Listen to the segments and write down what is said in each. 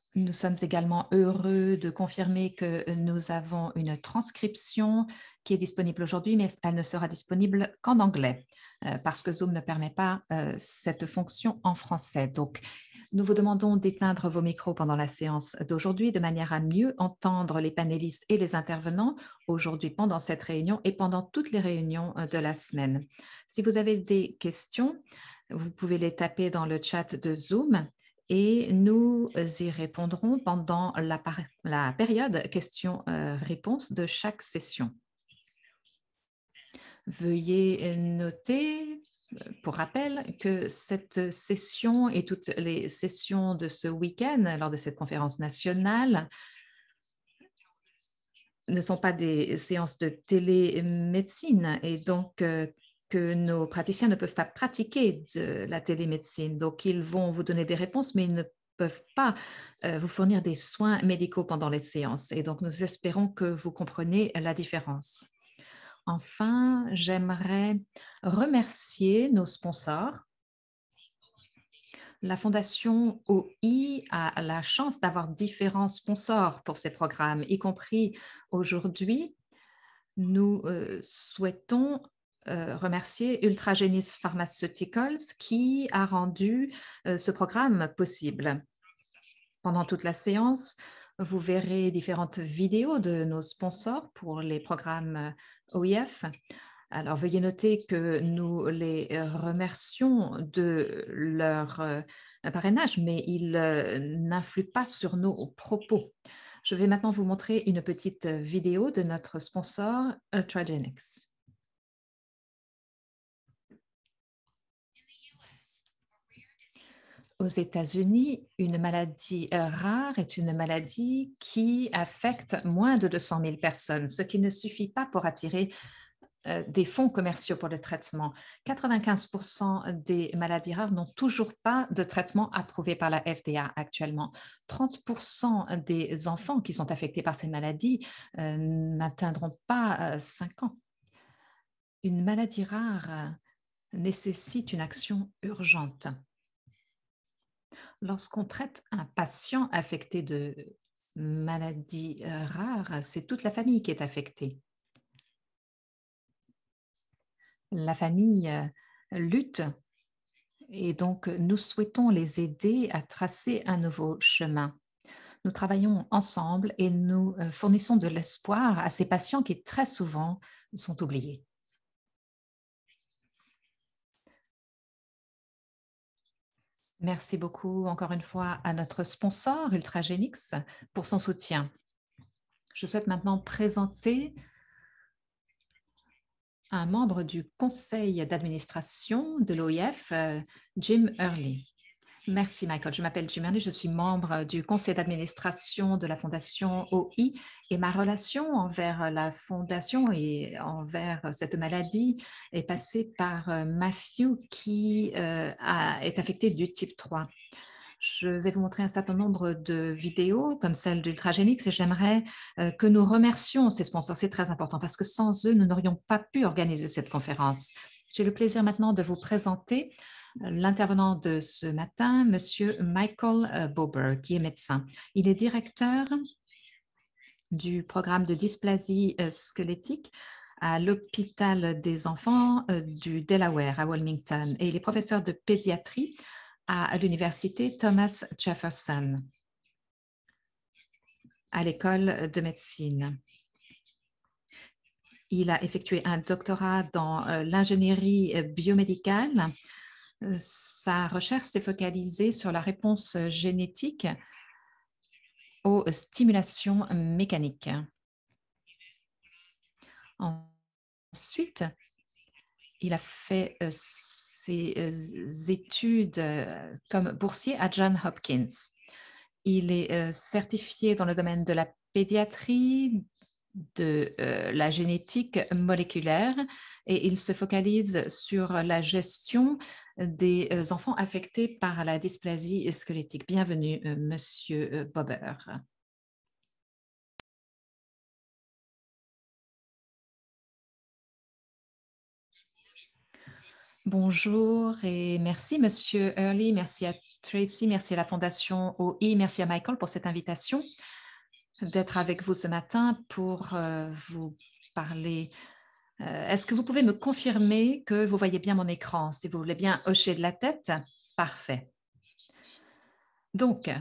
Nous sommes également heureux de confirmer que nous avons une transcription qui est disponible aujourd'hui, mais elle ne sera disponible qu'en anglais parce que Zoom ne permet pas cette fonction en français. Donc, nous vous demandons d'éteindre vos micros pendant la séance d'aujourd'hui de manière à mieux entendre les panélistes et les intervenants aujourd'hui pendant cette réunion et pendant toutes les réunions de la semaine. Si vous avez des questions, vous pouvez les taper dans le chat de Zoom et nous y répondrons pendant la période questions-réponses de chaque session. Veuillez noter, pour rappel, que cette session et toutes les sessions de ce week-end lors de cette conférence nationale ne sont pas des séances de télémédecine et donc que nos praticiens ne peuvent pas pratiquer de la télémédecine. Donc, ils vont vous donner des réponses, mais ils ne peuvent pas vous fournir des soins médicaux pendant les séances. Et donc, nous espérons que vous comprenez la différence. Enfin, j'aimerais remercier nos sponsors. La Fondation OI a la chance d'avoir différents sponsors pour ces programmes, y compris aujourd'hui. Nous souhaitons remercier Ultragenyx Pharmaceuticals qui a rendu ce programme possible. Pendant toute la séance, vous verrez différentes vidéos de nos sponsors pour les programmes OIF. Alors, veuillez noter que nous les remercions de leur parrainage, mais ils n'influent pas sur nos propos. Je vais maintenant vous montrer une petite vidéo de notre sponsor Ultragenyx. Aux États-Unis, une maladie rare est une maladie qui affecte moins de 200 000 personnes, ce qui ne suffit pas pour attirer des fonds commerciaux pour le traitement. 95% des maladies rares n'ont toujours pas de traitement approuvé par la FDA actuellement. 30% des enfants qui sont affectés par ces maladies n'atteindront pas 5 ans. Une maladie rare nécessite une action urgente. Lorsqu'on traite un patient affecté de maladies rares, c'est toute la famille qui est affectée. La famille lutte et donc nous souhaitons les aider à tracer un nouveau chemin. Nous travaillons ensemble et nous fournissons de l'espoir à ces patients qui très souvent sont oubliés. Merci beaucoup encore une fois à notre sponsor Ultragenyx pour son soutien. Je souhaite maintenant présenter un membre du conseil d'administration de l'OIF, Jim Early. Merci, Michael. Je m'appelle Jim Early, je suis membre du conseil d'administration de la Fondation OI et ma relation envers la Fondation et envers cette maladie est passée par Matthew qui est affecté du type 3. Je vais vous montrer un certain nombre de vidéos comme celle d'Ultragenyx et j'aimerais que nous remercions ces sponsors. C'est très important parce que sans eux, nous n'aurions pas pu organiser cette conférence. J'ai le plaisir maintenant de vous présenter l'intervenant de ce matin, Monsieur Michael Bober, qui est médecin. Il est directeur du programme de dysplasie squelettique à l'hôpital des enfants du Delaware à Wilmington et il est professeur de pédiatrie à l'université Thomas Jefferson à l'école de médecine. Il a effectué un doctorat dans l'ingénierie biomédicale. Sa recherche s'est focalisée sur la réponse génétique aux stimulations mécaniques. Ensuite, il a fait ses études comme boursier à Johns Hopkins. Il est certifié dans le domaine de la pédiatrie, de la génétique moléculaire et il se focalise sur la gestion des enfants affectés par la dysplasie squelettique. Bienvenue, Monsieur Bober. Bonjour et merci Monsieur Hurley, merci à Tracy, merci à la Fondation OI, merci à Michael pour cette invitation d'être avec vous ce matin pour vous parler. Est-ce que vous pouvez me confirmer que vous voyez bien mon écran? Si vous voulez bien hocher de la tête, parfait. Donc,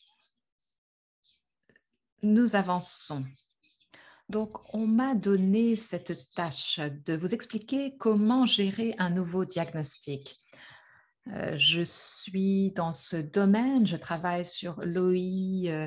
nous avançons. Donc, on m'a donné cette tâche de vous expliquer comment gérer un nouveau diagnostic. Je suis dans ce domaine, je travaille sur l'OI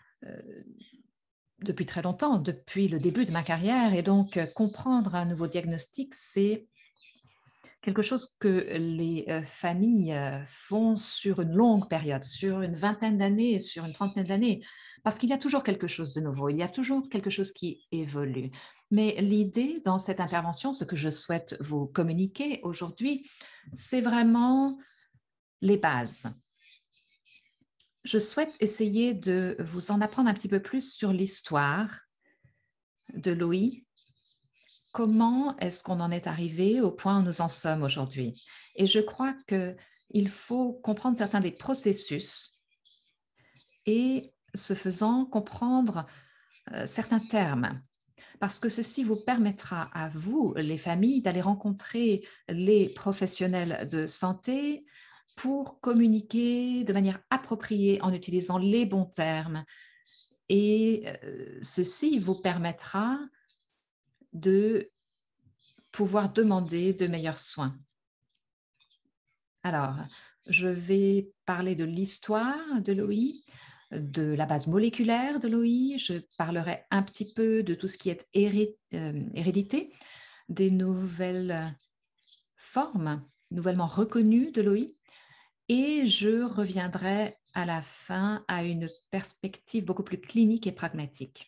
depuis très longtemps, depuis le début de ma carrière, et donc comprendre un nouveau diagnostic, c'est quelque chose que les familles font sur une longue période, sur une vingtaine d'années, sur une trentaine d'années, parce qu'il y a toujours quelque chose de nouveau, il y a toujours quelque chose qui évolue. Mais l'idée dans cette intervention, ce que je souhaite vous communiquer aujourd'hui, c'est vraiment les bases. Je souhaite essayer de vous en apprendre un petit peu plus sur l'histoire de l'OI. Comment est-ce qu'on en est arrivé au point où nous en sommes aujourd'hui? Et je crois qu'il faut comprendre certains des processus et, ce faisant, comprendre certains termes, parce que ceci vous permettra à vous, les familles, d'aller rencontrer les professionnels de santé pour communiquer de manière appropriée en utilisant les bons termes. Et ceci vous permettra de pouvoir demander de meilleurs soins. Alors, je vais parler de l'histoire de l'OI, de la base moléculaire de l'OI. Je parlerai un petit peu de tout ce qui est hérédité, des nouvelles formes nouvellement reconnues de l'OI. Et je reviendrai à la fin à une perspective beaucoup plus clinique et pragmatique.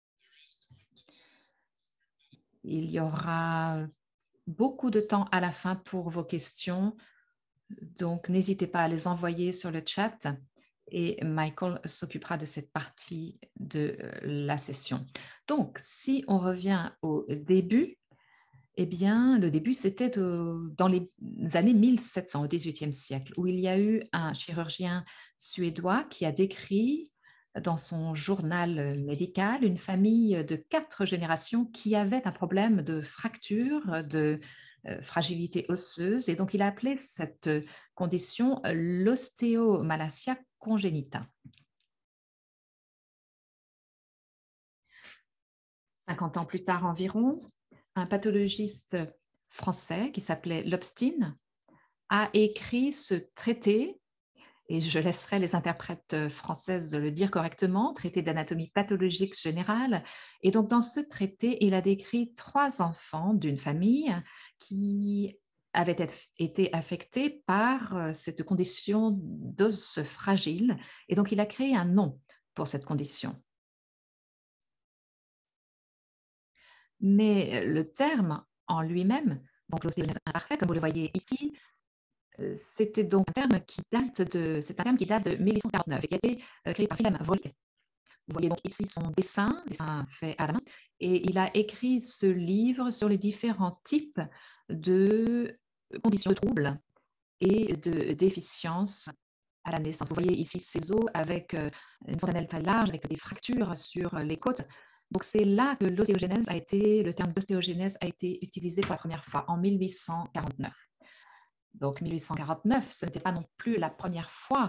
Il y aura beaucoup de temps à la fin pour vos questions, donc n'hésitez pas à les envoyer sur le chat et Michael s'occupera de cette partie de la session. Donc, si on revient au début, eh bien, le début, c'était dans les années 1700, au XVIIIe siècle, où il y a eu un chirurgien suédois qui a décrit dans son journal médical une famille de 4 générations qui avait un problème de fracture, de fragilité osseuse. Et donc, il a appelé cette condition l'ostéomalacia congenita. 50 ans plus tard environ, un pathologiste français qui s'appelait Lobstein a écrit ce traité, et je laisserai les interprètes françaises le dire correctement, traité d'anatomie pathologique générale. Et donc, dans ce traité, il a décrit 3 enfants d'une famille qui avaient été affectés par cette condition d'os fragile. Et donc, il a créé un nom pour cette condition. Mais le terme en lui-même, donc l'ostéogenèse imparfaite, comme vous le voyez ici, c'était donc un terme qui date de 1849 et qui a été créé par Wilhelm Wöhler. Vous voyez donc ici son dessin fait à la main, et il a écrit ce livre sur les différents types de conditions de troubles et de déficiences à la naissance. Vous voyez ici ces os avec une fontanelle très large, avec des fractures sur les côtes. Donc c'est là que le terme d'ostéogenèse a été utilisé pour la première fois, en 1849. Donc 1849, ce n'était pas non plus la première fois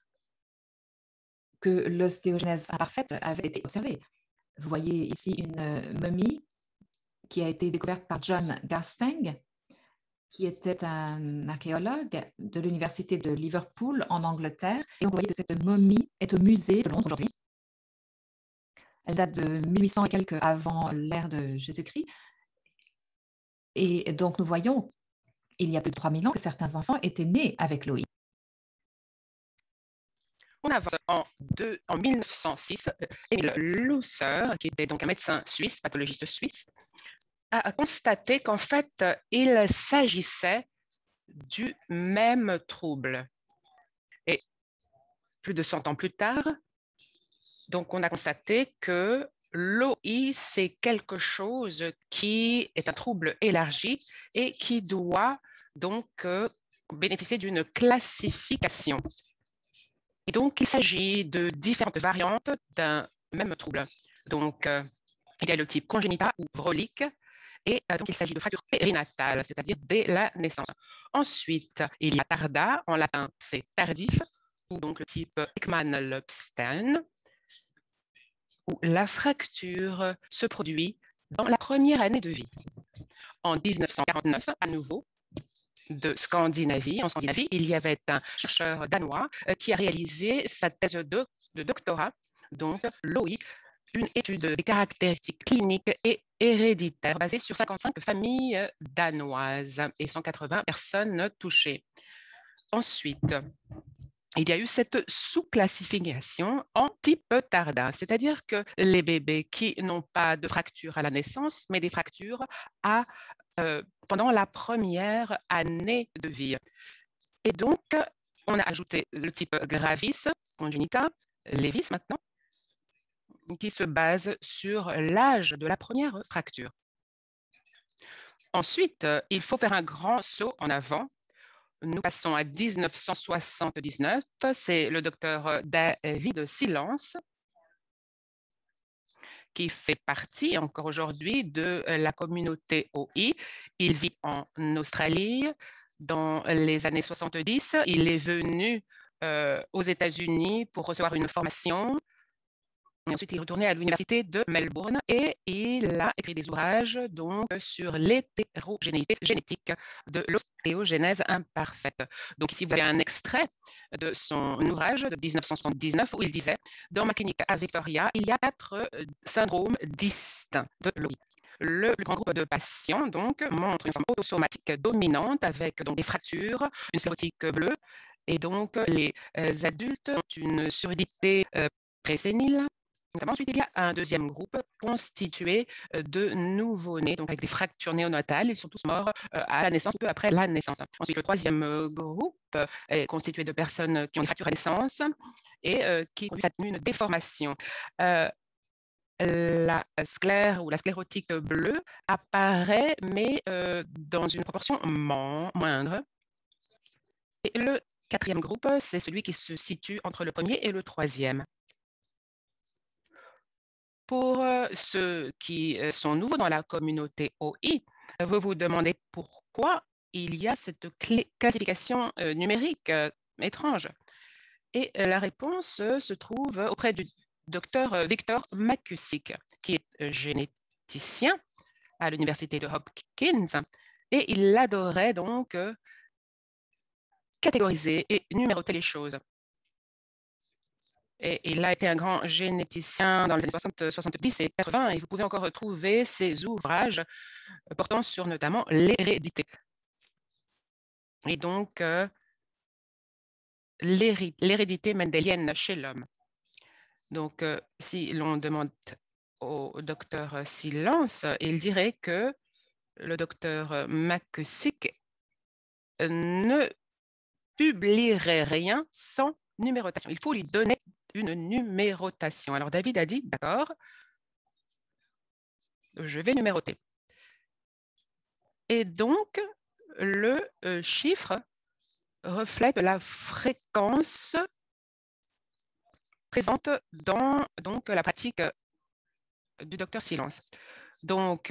que l'ostéogenèse imparfaite avait été observée. Vous voyez ici une momie qui a été découverte par John Garstang, qui était un archéologue de l'université de Liverpool en Angleterre. Et on voit que cette momie est au musée de Londres aujourd'hui. Elle date de 1800 et quelques avant l'ère de Jésus-Christ. Et donc nous voyons, il y a plus de 3000 ans, que certains enfants étaient nés avec l'OI. On avance en 1906, Emil Lusser, qui était donc un médecin suisse, pathologiste suisse, a constaté qu'en fait, il s'agissait du même trouble. Plus de 100 ans plus tard, donc on a constaté que l'OI, c'est quelque chose qui est un trouble élargi et qui doit donc bénéficier d'une classification. Et donc, il s'agit de différentes variantes d'un même trouble. Donc, il y a le type congénital ou brolique, et donc il s'agit de fracture périnatale, c'est-à-dire dès la naissance. Ensuite, il y a tarda, en latin c'est tardif, ou donc le type Ekman-Lobstein, où la fracture se produit dans la première année de vie. En 1949, à nouveau, en Scandinavie, il y avait un chercheur danois qui a réalisé sa thèse de doctorat, donc l'OI, une étude des caractéristiques cliniques et héréditaires basée sur 55 familles danoises et 180 personnes touchées. Ensuite, il y a eu cette sous-classification en type tardin, c'est-à-dire que les bébés qui n'ont pas de fracture à la naissance, mais des fractures pendant la première année de vie. Et donc, on a ajouté le type gravis, congénita, levis maintenant, qui se base sur l'âge de la première fracture. Ensuite, il faut faire un grand saut en avant. Nous passons à 1979. C'est le docteur David Silence qui fait partie encore aujourd'hui de la communauté OI. Il vit en Australie. Dans les années 70, il est venu aux États-Unis pour recevoir une formation. Et ensuite, il est retourné à l'université de Melbourne et il a écrit des ouvrages donc, sur l'hétérogénéité génétique de l'ostéogenèse imparfaite. Donc ici, vous avez un extrait de son ouvrage de 1979 où il disait « Dans ma clinique à Victoria, il y a 4 syndromes distincts de l'OI. Le plus grand groupe de patients donc, montre une forme autosomatique dominante avec donc, des fractures, une sclérotique bleue, et donc les adultes ont une surdité présénile. Ensuite, il y a un deuxième groupe constitué de nouveau-nés, donc avec des fractures néonatales. Ils sont tous morts à la naissance ou peu après la naissance. Ensuite, le troisième groupe est constitué de personnes qui ont des fractures à naissance et qui conduisent à une déformation. La sclère ou la sclérotique bleue apparaît, mais dans une proportion moindre. Et le quatrième groupe, c'est celui qui se situe entre le premier et le troisième. Pour ceux qui sont nouveaux dans la communauté OI, vous vous demandez pourquoi il y a cette classification numérique étrange. Et la réponse se trouve auprès du docteur Victor McCusick, qui est généticien à l'université de Hopkins, et il adorait donc catégoriser et numéroter les choses. Et il a été un grand généticien dans les années 60, 70 et 80, et vous pouvez encore retrouver ses ouvrages portant sur notamment l'hérédité. Et donc, l'hérédité mendélienne chez l'homme. Donc, si l'on demande au docteur Silence, il dirait que le docteur McCusick ne publierait rien sans numérotation. Il faut lui donner une numérotation. Alors, David a dit, d'accord, je vais numéroter. Et donc, le chiffre reflète la fréquence présente dans donc, la pratique du docteur Silence. Donc,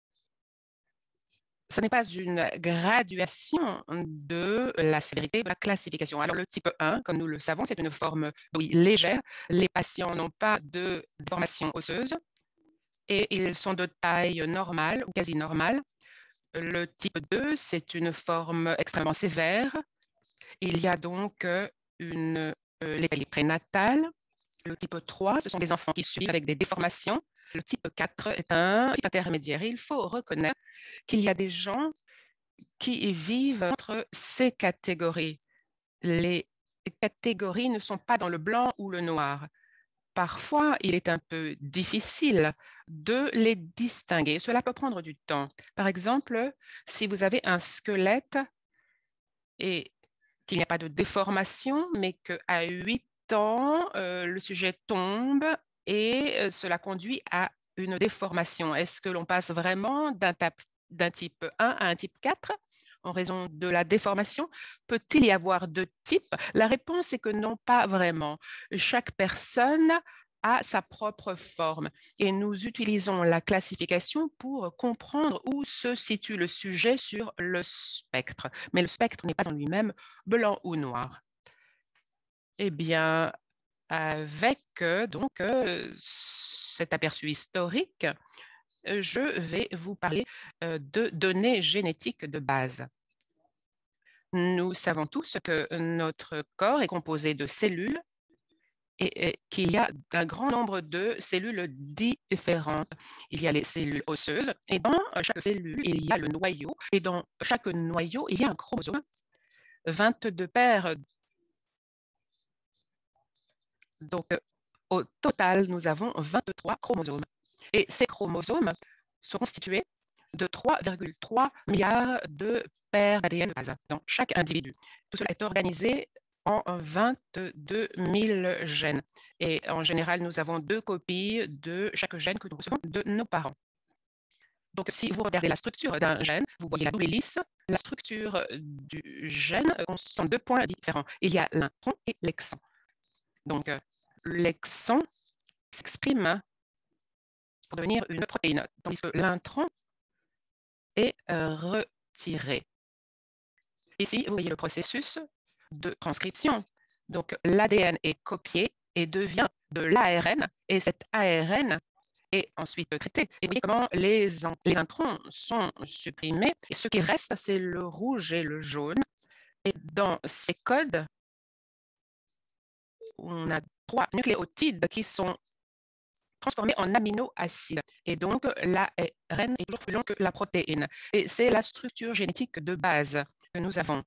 ce n'est pas une graduation de la sévérité de la classification. Alors, le type 1, comme nous le savons, c'est une forme légère. Les patients n'ont pas de déformation osseuse et ils sont de taille normale ou quasi normale. Le type 2, c'est une forme extrêmement sévère. Il y a donc une létalité prénatale. Le type 3, ce sont des enfants qui suivent avec des déformations. Le type 4 est un type intermédiaire. Il faut reconnaître qu'il y a des gens qui vivent entre ces catégories. Les catégories ne sont pas dans le blanc ou le noir. Parfois, il est un peu difficile de les distinguer. Cela peut prendre du temps. Par exemple, si vous avez un squelette et qu'il n'y a pas de déformation, mais qu'à 8 ans, le sujet tombe et cela conduit à une déformation. Est-ce que l'on passe vraiment d'un type 1 à un type 4 en raison de la déformation? Peut-il y avoir deux types? La réponse est que non, pas vraiment. Chaque personne a sa propre forme et nous utilisons la classification pour comprendre où se situe le sujet sur le spectre. Mais le spectre n'est pas en lui-même blanc ou noir. Eh bien, avec cet aperçu historique, je vais vous parler de données génétiques de base. Nous savons tous que notre corps est composé de cellules et qu'il y a un grand nombre de cellules différentes. Il y a les cellules osseuses et dans chaque cellule, il y a le noyau et dans chaque noyau, il y a un chromosome. 22 paires. Donc, au total, nous avons 23 chromosomes. Et ces chromosomes sont constitués de 3,3 milliards de paires d'ADN dans chaque individu. Tout cela est organisé en 22 000 gènes. Et en général, nous avons 2 copies de chaque gène que nous recevons de nos parents. Donc, si vous regardez la structure d'un gène, vous voyez la double hélice. La structure du gène sont 2 points différents. Il y a l'intron et l'exon. Donc, l'exon s'exprime pour devenir une protéine, tandis que l'intron est retiré. Ici, vous voyez le processus de transcription. Donc, l'ADN est copié et devient de l'ARN, et cet ARN est ensuite traité. Et vous voyez comment les introns sont supprimés, et ce qui reste, c'est le rouge et le jaune. Et dans ces codes, on a 3 nucléotides qui sont transformés en aminoacides. Et donc, l'ARN est toujours plus long que la protéine. Et c'est la structure génétique de base que nous avons.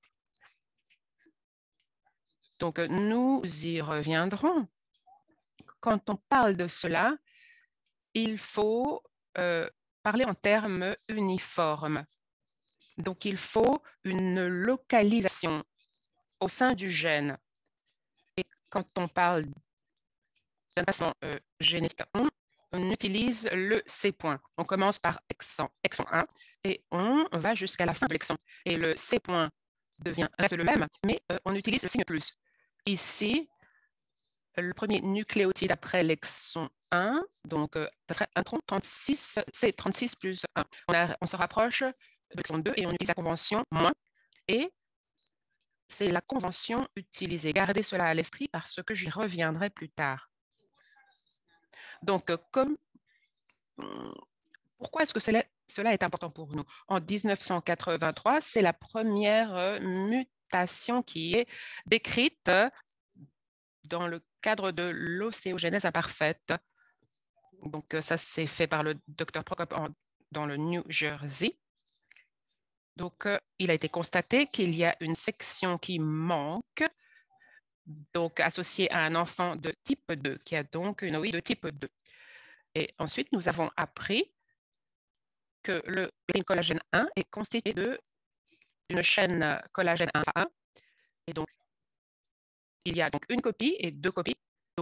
Donc, nous y reviendrons. Quand on parle de cela, il faut parler en termes uniformes. Donc, il faut une localisation au sein du gène. Et quand on parle d'un placement génétique, on utilise le C-point. On commence par exon 1 et on va jusqu'à la fin de l'exon. Et le C-point reste le même, mais on utilise le signe plus. Ici, le premier nucléotide après l'exon 1, donc ça serait intron 36, c'est 36 plus 1. On se rapproche de l'exon 2 et on utilise la convention moins. Et c'est la convention utilisée. Gardez cela à l'esprit parce que j'y reviendrai plus tard. Donc, pourquoi est-ce que cela est important pour nous? En 1983, c'est la première mutation qui est décrite dans le cadre de l'ostéogenèse imparfaite. Donc, ça s'est fait par le Dr Prokop dans le New Jersey. Donc, il a été constaté qu'il y a une section qui manque, donc associée à un enfant de type 2, qui a donc une OI de type 2. Et ensuite, nous avons appris que le collagène 1 est constitué d'une chaîne collagène alpha 1. Et donc, il y a donc une copie et 2 copies.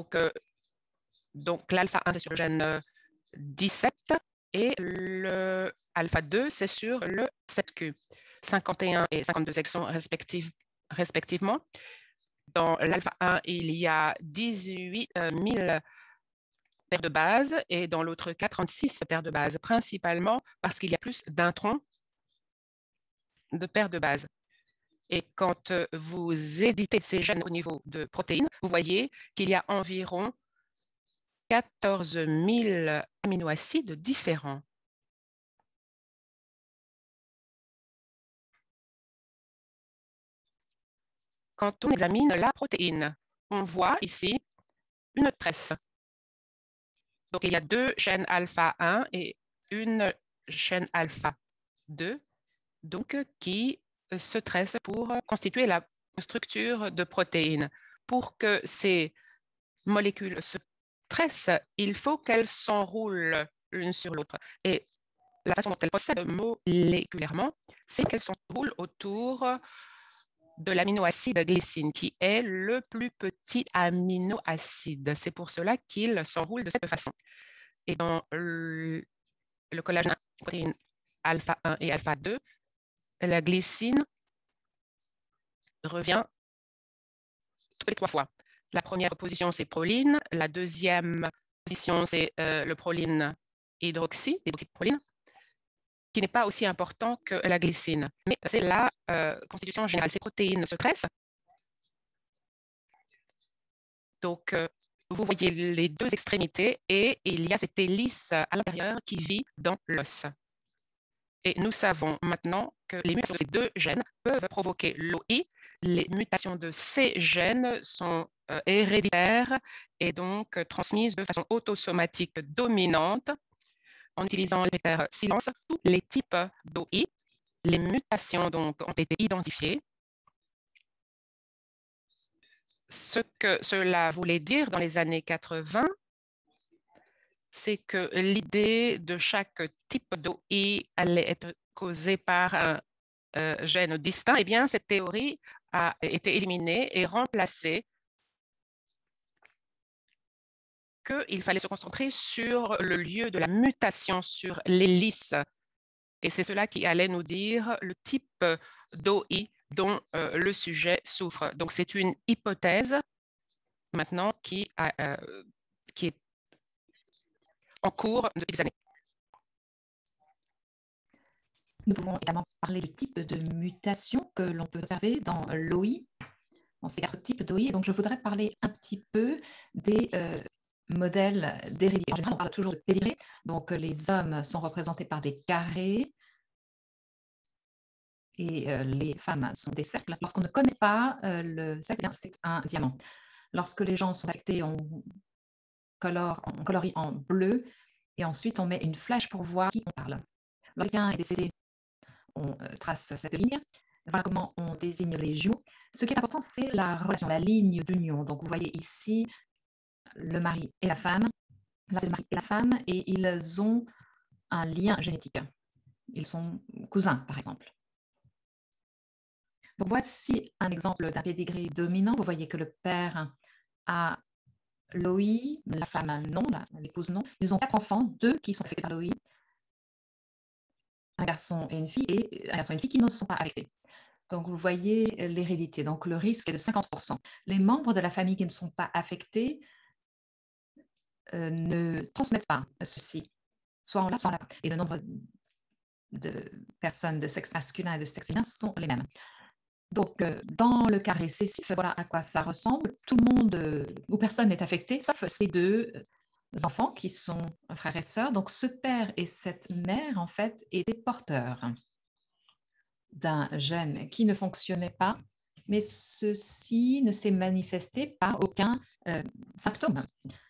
Donc l'alpha 1, c'est sur le gène 17 et le alpha 2, c'est sur le 7q. 51 et 52 exons respectivement. Dans l'alpha 1, il y a 18 000 paires de bases et dans l'autre cas, 36 paires de bases, principalement parce qu'il y a plus d'introns de paires de bases. Et quand vous éditez ces gènes au niveau de protéines, vous voyez qu'il y a environ 14 000 aminoacides différents. Quand on examine la protéine, on voit ici une tresse. Donc, il y a 2 chaînes alpha 1 et une chaîne alpha 2 donc, qui se tressent pour constituer la structure de protéines. Pour que ces molécules se tressent, il faut qu'elles s'enroulent l'une sur l'autre. Et la façon dont elles procèdent moléculairement, c'est qu'elles s'enroulent autour de l'aminoacide glycine, qui est le plus petit aminoacide. C'est pour cela qu'il s'enroule de cette façon. Et dans le collagène, protéines alpha 1 et alpha 2, la glycine revient toutes les 3 fois. La première position, c'est proline. La deuxième position, c'est le proline hydroxyproline, qui n'est pas aussi important que la glycine. Mais c'est la constitution générale. Ces protéines se tressent. Donc, vous voyez les deux extrémités et il y a cette hélice à l'intérieur qui vit dans l'os. Et nous savons maintenant que les mutations de ces deux gènes peuvent provoquer l'OI. Les mutations de ces gènes sont héréditaires et donc transmises de façon autosomatique dominante en utilisant les critères silence. Tous les types d'OI, les mutations donc ont été identifiées. Ce que cela voulait dire dans les années 80, c'est que l'idée de chaque type d'OI allait être causée par un gène distinct. Eh bien, cette théorie a été éliminée et remplacée qu'il fallait se concentrer sur le lieu de la mutation, sur l'hélice. Et c'est cela qui allait nous dire le type d'OI dont le sujet souffre. Donc, c'est une hypothèse maintenant qui est en cours depuis des années. Nous pouvons également parler du type de mutation que l'on peut observer dans l'OI, dans ces 4 types d'OI. Donc, je voudrais parler un petit peu des modèles d'hérédité. En général, on parle toujours de pédigré. Donc, les hommes sont représentés par des carrés et les femmes sont des cercles. Lorsqu'on ne connaît pas le sexe, c'est un diamant. Lorsque les gens sont affectés, on colorie en bleu et ensuite on met une flèche pour voir qui on parle. Lorsque quelqu'un est décédé, on trace cette ligne. Voilà comment on désigne les jumeaux. Ce qui est important, c'est la relation, la ligne d'union. Donc, vous voyez ici le mari et la femme. Là, c'est le mari et la femme et ils ont un lien génétique. Ils sont cousins, par exemple. Donc, voici un exemple d'un pédigré dominant. Vous voyez que le père a l'OI, la femme non, l'épouse non. Ils ont 4 enfants, 2 qui sont affectés par l'OI, un garçon et une fille, et un garçon et une fille qui ne sont pas affectés. Donc, vous voyez l'hérédité. Donc, le risque est de 50%. Les membres de la famille qui ne sont pas affectés ne transmettent pas ceci, soit en l'a, soit en l'a. Et le nombre de personnes de sexe masculin et de sexe féminin sont les mêmes. Donc, dans le cas récessif, voilà à quoi ça ressemble. Tout le monde ou personne n'est affecté, sauf ces 2 enfants qui sont frères et sœurs. Donc, ce père et cette mère, en fait, étaient porteurs d'un gène qui ne fonctionnait pas, mais ceci ne s'est manifesté par aucun symptôme.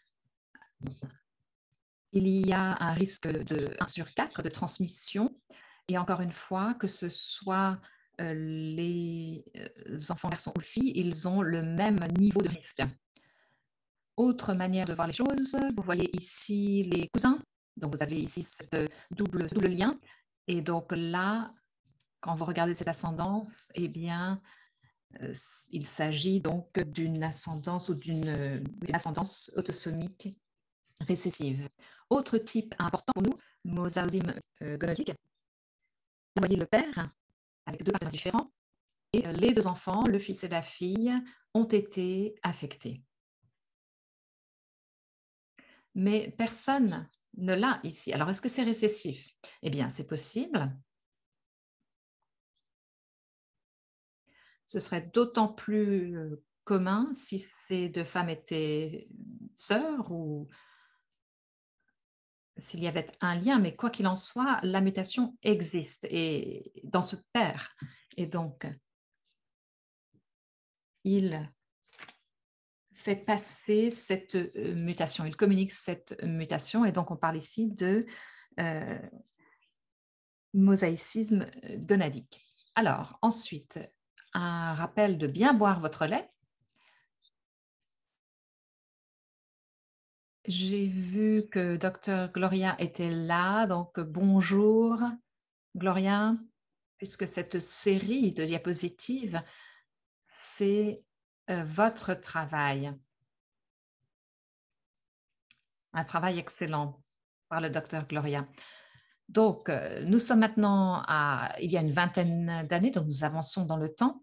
Il y a un risque de 1 sur 4 de transmission, et encore une fois, que ce soit les enfants garçons ou filles, ils ont le même niveau de risque. Autre manière de voir les choses, vous voyez ici les cousins. Donc, vous avez ici ce double lien. Et donc là, quand vous regardez cette ascendance, eh bien, il s'agit donc d'une ascendance ou d'une ascendance autosomique récessive. Autre type important pour nous, mosaïsme gonodique. Vous voyez le père avec 2 partenaires différents et les 2 enfants, le fils et la fille, ont été affectés. Mais personne ne l'a ici. Alors, est-ce que c'est récessif? Eh bien, c'est possible. Ce serait d'autant plus commun si ces 2 femmes étaient sœurs ou s'il y avait un lien, mais quoi qu'il en soit, la mutation existe et dans ce père. Et donc, il fait passer cette mutation, il communique cette mutation, et donc on parle ici de mosaïcisme gonadique. Alors, ensuite, un rappel de bien boire votre lait. J'ai vu que Dr Gloria était là, donc bonjour Gloria, puisque cette série de diapositives c'est votre travail, un travail excellent par le docteur Gloria. Donc, nous sommes maintenant il y a une vingtaine d'années, donc nous avançons dans le temps.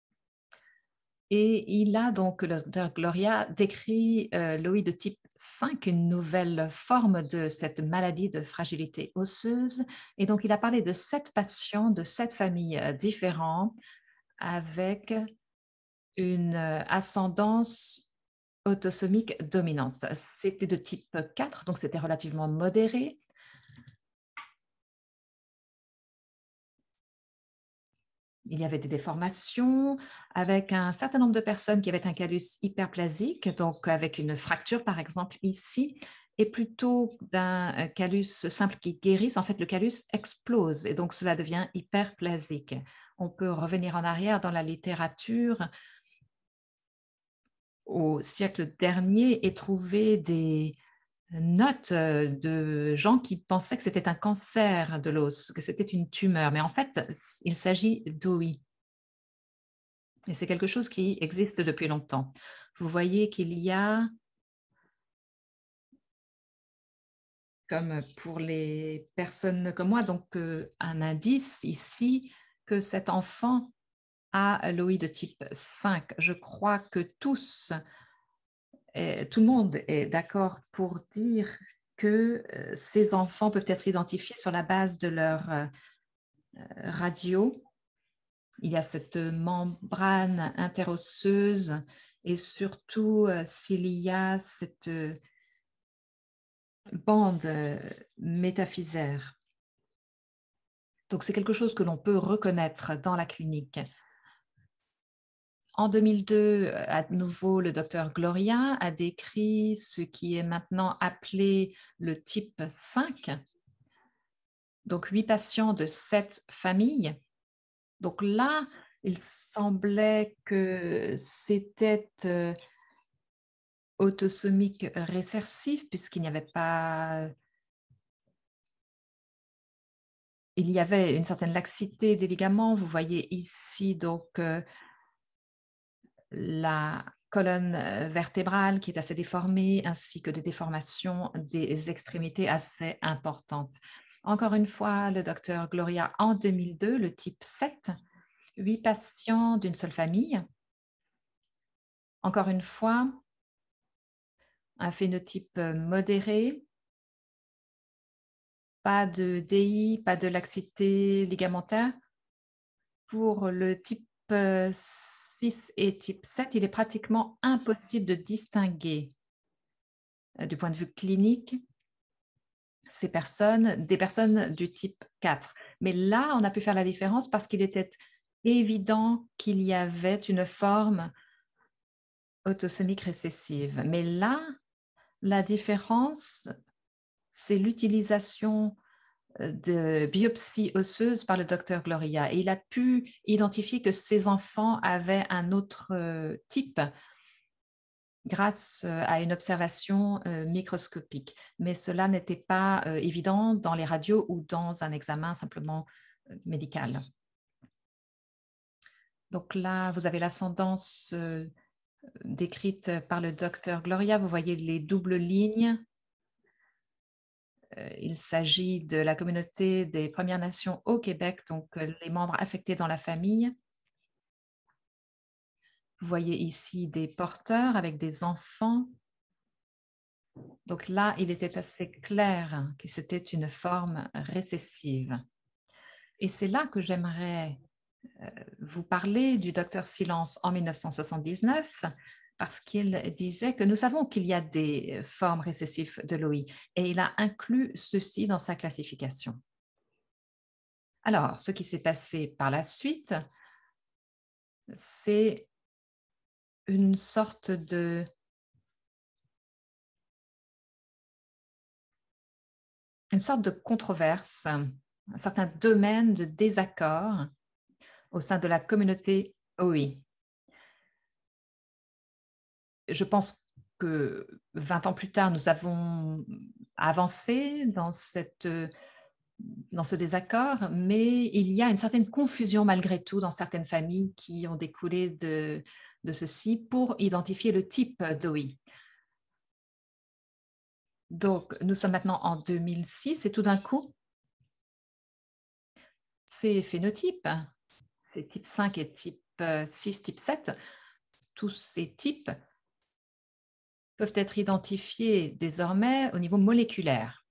Et il a donc, le docteur Gloria, décrit l'OI de type 5, une nouvelle forme de cette maladie de fragilité osseuse. Et donc, il a parlé de 7 patients, de 7 familles différentes, avec une ascendance autosomique dominante. C'était de type 4, donc c'était relativement modéré. Il y avait des déformations avec un certain nombre de personnes qui avaient un callus hyperplasique, donc avec une fracture par exemple ici, et plutôt d'un callus simple qui guérisse, en fait le callus explose et donc cela devient hyperplasique. On peut revenir en arrière dans la littérature au siècle dernier et trouver des notes de gens qui pensaient que c'était un cancer de l'os, que c'était une tumeur, mais en fait il s'agit d'OI. Et c'est quelque chose qui existe depuis longtemps. Vous voyez qu'il y a, comme pour les personnes comme moi, donc un indice ici que cet enfant a l'OI de type 5. Je crois que tout le monde est d'accord pour dire que ces enfants peuvent être identifiés sur la base de leur radio. Il y a cette membrane interosseuse et surtout s'il y a cette bande métaphysaire. Donc, c'est quelque chose que l'on peut reconnaître dans la clinique. En 2002, à nouveau, le docteur Gloria a décrit ce qui est maintenant appelé le type 5. Donc, 8 patients de 7 familles. Donc là, il semblait que c'était autosomique récessif puisqu'il n'y avait pas. Il y avait une certaine laxité des ligaments. Vous voyez ici donc la colonne vertébrale qui est assez déformée, ainsi que des déformations des extrémités assez importantes. Encore une fois, le docteur Gloria, en 2002, le type 7, 8 patients d'une seule famille. Encore une fois, un phénotype modéré, pas de DI, pas de laxité ligamentaire. Pour le type 6 et type 7, il est pratiquement impossible de distinguer du point de vue clinique des personnes du type 4. Mais là, on a pu faire la différence parce qu'il était évident qu'il y avait une forme autosomique récessive. Mais là, la différence, c'est l'utilisation de biopsie osseuse par le docteur Gloria. Et il a pu identifier que ces enfants avaient un autre type grâce à une observation microscopique. Mais cela n'était pas évident dans les radios ou dans un examen simplement médical. Donc là, vous avez l'ascendance décrite par le docteur Gloria. Vous voyez les doubles lignes. Il s'agit de la communauté des Premières Nations au Québec, donc les membres affectés dans la famille. Vous voyez ici des porteurs avec des enfants. Donc là, il était assez clair que c'était une forme récessive. Et c'est là que j'aimerais vous parler du docteur Silence en 1979, parce qu'il disait que nous savons qu'il y a des formes récessives de l'OI, et il a inclus ceci dans sa classification. Alors, ce qui s'est passé par la suite, c'est une sorte de controverse, un certain domaine de désaccord au sein de la communauté OI. Je pense que 20 ans plus tard, nous avons avancé dans cette dans ce désaccord, mais il y a une certaine confusion malgré tout dans certaines familles qui ont découlé de ceci pour identifier le type d'OI. Donc, nous sommes maintenant en 2006 et tout d'un coup, ces phénotypes, ces types 5 et type 6, type 7, tous ces types peuvent être identifiés désormais au niveau moléculaire.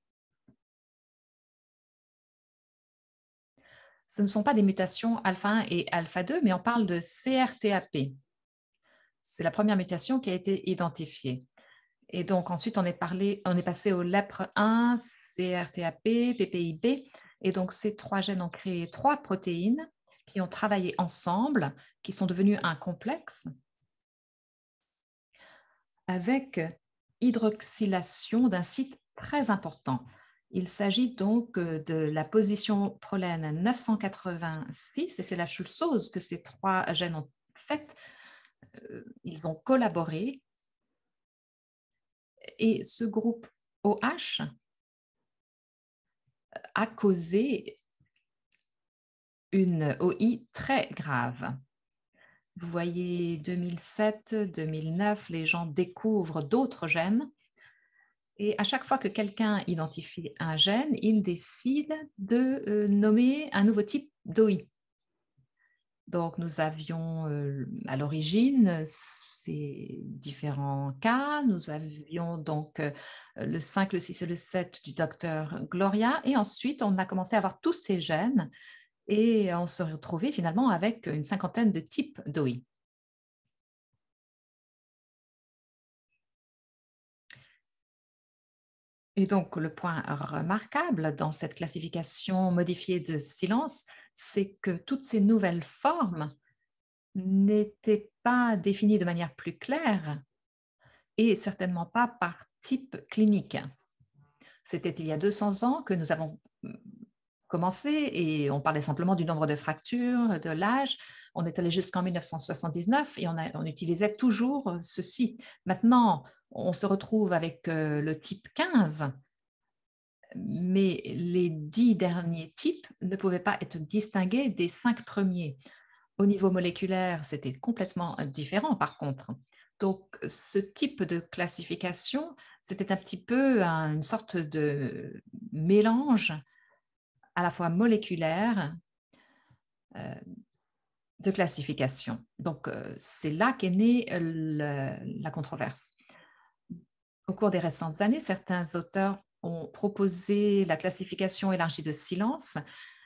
Ce ne sont pas des mutations alpha 1 et alpha 2, mais on parle de CRTAP. C'est la première mutation qui a été identifiée. Et donc ensuite, on est passé au LEPR 1, CRTAP, PPIB. Et donc ces trois gènes ont créé trois protéines qui ont travaillé ensemble, qui sont devenues un complexe avec hydroxylation d'un site très important. Il s'agit donc de la position prolène 986, et c'est la chose que ces trois gènes ont faite. Ils ont collaboré, et ce groupe OH a causé une OI très grave. Vous voyez, 2007, 2009, les gens découvrent d'autres gènes. Et à chaque fois que quelqu'un identifie un gène, il décide de nommer un nouveau type d'OI. Donc, nous avions à l'origine ces différents cas. Nous avions donc le 5, le 6 et le 7 du docteur Gloria. Et ensuite, on a commencé à avoir tous ces gènes et on se retrouvait finalement avec une cinquantaine de types d'OI. Et donc, le point remarquable dans cette classification modifiée de silence, c'est que toutes ces nouvelles formes n'étaient pas définies de manière plus claire et certainement pas par type clinique. C'était il y a 200 ans que nous avons commencé et on parlait simplement du nombre de fractures, de l'âge. On est allé jusqu'en 1979 et on utilisait toujours ceci. Maintenant, on se retrouve avec le type 15, mais les 10 derniers types ne pouvaient pas être distingués des 5 premiers. Au niveau moléculaire, c'était complètement différent par contre. Donc, ce type de classification, c'était un petit peu une sorte de mélange à la fois moléculaire de classification. Donc, c'est là qu'est née la controverse. Au cours des récentes années, certains auteurs ont proposé la classification élargie de silence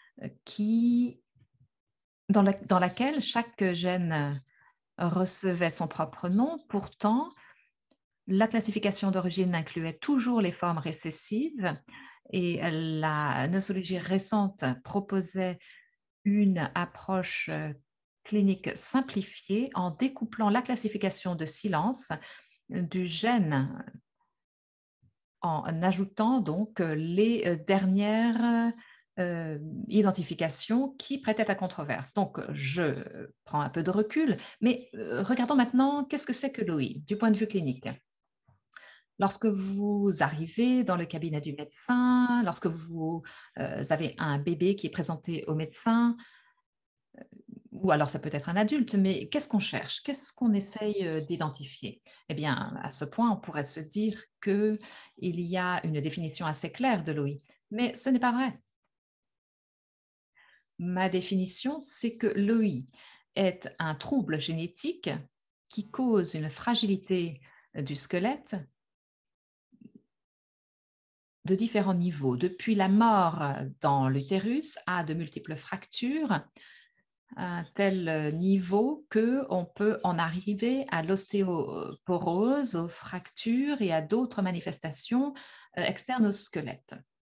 dans laquelle chaque gène recevait son propre nom. Pourtant, la classification d'origine incluait toujours les formes récessives et la nosologie récente proposait une approche clinique simplifiée en découplant la classification de silence du gène en ajoutant donc les dernières identifications qui prêtaient à controverse. Donc, je prends un peu de recul, mais regardons maintenant qu'est-ce que c'est que l'OI du point de vue clinique. Lorsque vous arrivez dans le cabinet du médecin, lorsque vous avez un bébé qui est présenté au médecin, ou alors ça peut être un adulte, mais qu'est-ce qu'on cherche? Qu'est-ce qu'on essaye d'identifier? Eh bien, à ce point, on pourrait se dire qu'il y a une définition assez claire de l'OI, mais ce n'est pas vrai. Ma définition, c'est que l'OI est un trouble génétique qui cause une fragilité du squelette de différents niveaux, depuis la mort dans l'utérus à de multiples fractures, à un tel niveau qu'on peut en arriver à l'ostéoporose, aux fractures et à d'autres manifestations externes au squelette.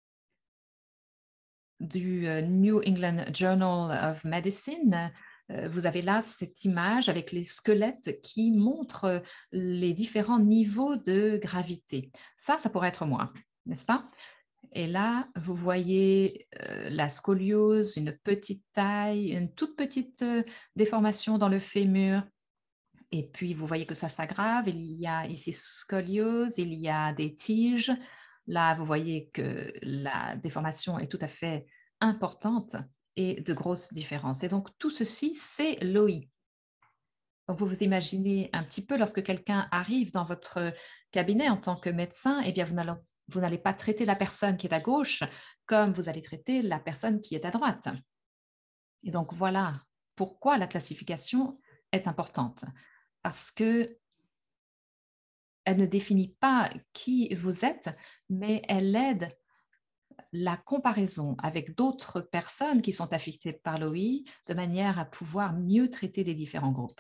Du New England Journal of Medicine, vous avez là cette image avec les squelettes qui montrent les différents niveaux de gravité. Ça pourrait être moi, n'est-ce pas? Et là, vous voyez la scoliose, une petite taille, une toute petite déformation dans le fémur. Et puis, vous voyez que ça s'aggrave. Il y a ici scoliose, il y a des tiges. Là, vous voyez que la déformation est tout à fait importante et de grosses différences. Et donc, tout ceci, c'est l'OI. Donc, vous vous imaginez un petit peu lorsque quelqu'un arrive dans votre cabinet en tant que médecin, eh bien, vous n'allez pas traiter la personne qui est à gauche comme vous allez traiter la personne qui est à droite. Et donc, voilà pourquoi la classification est importante. Parce que elle ne définit pas qui vous êtes, mais elle aide la comparaison avec d'autres personnes qui sont affectées par l'OI de manière à pouvoir mieux traiter les différents groupes.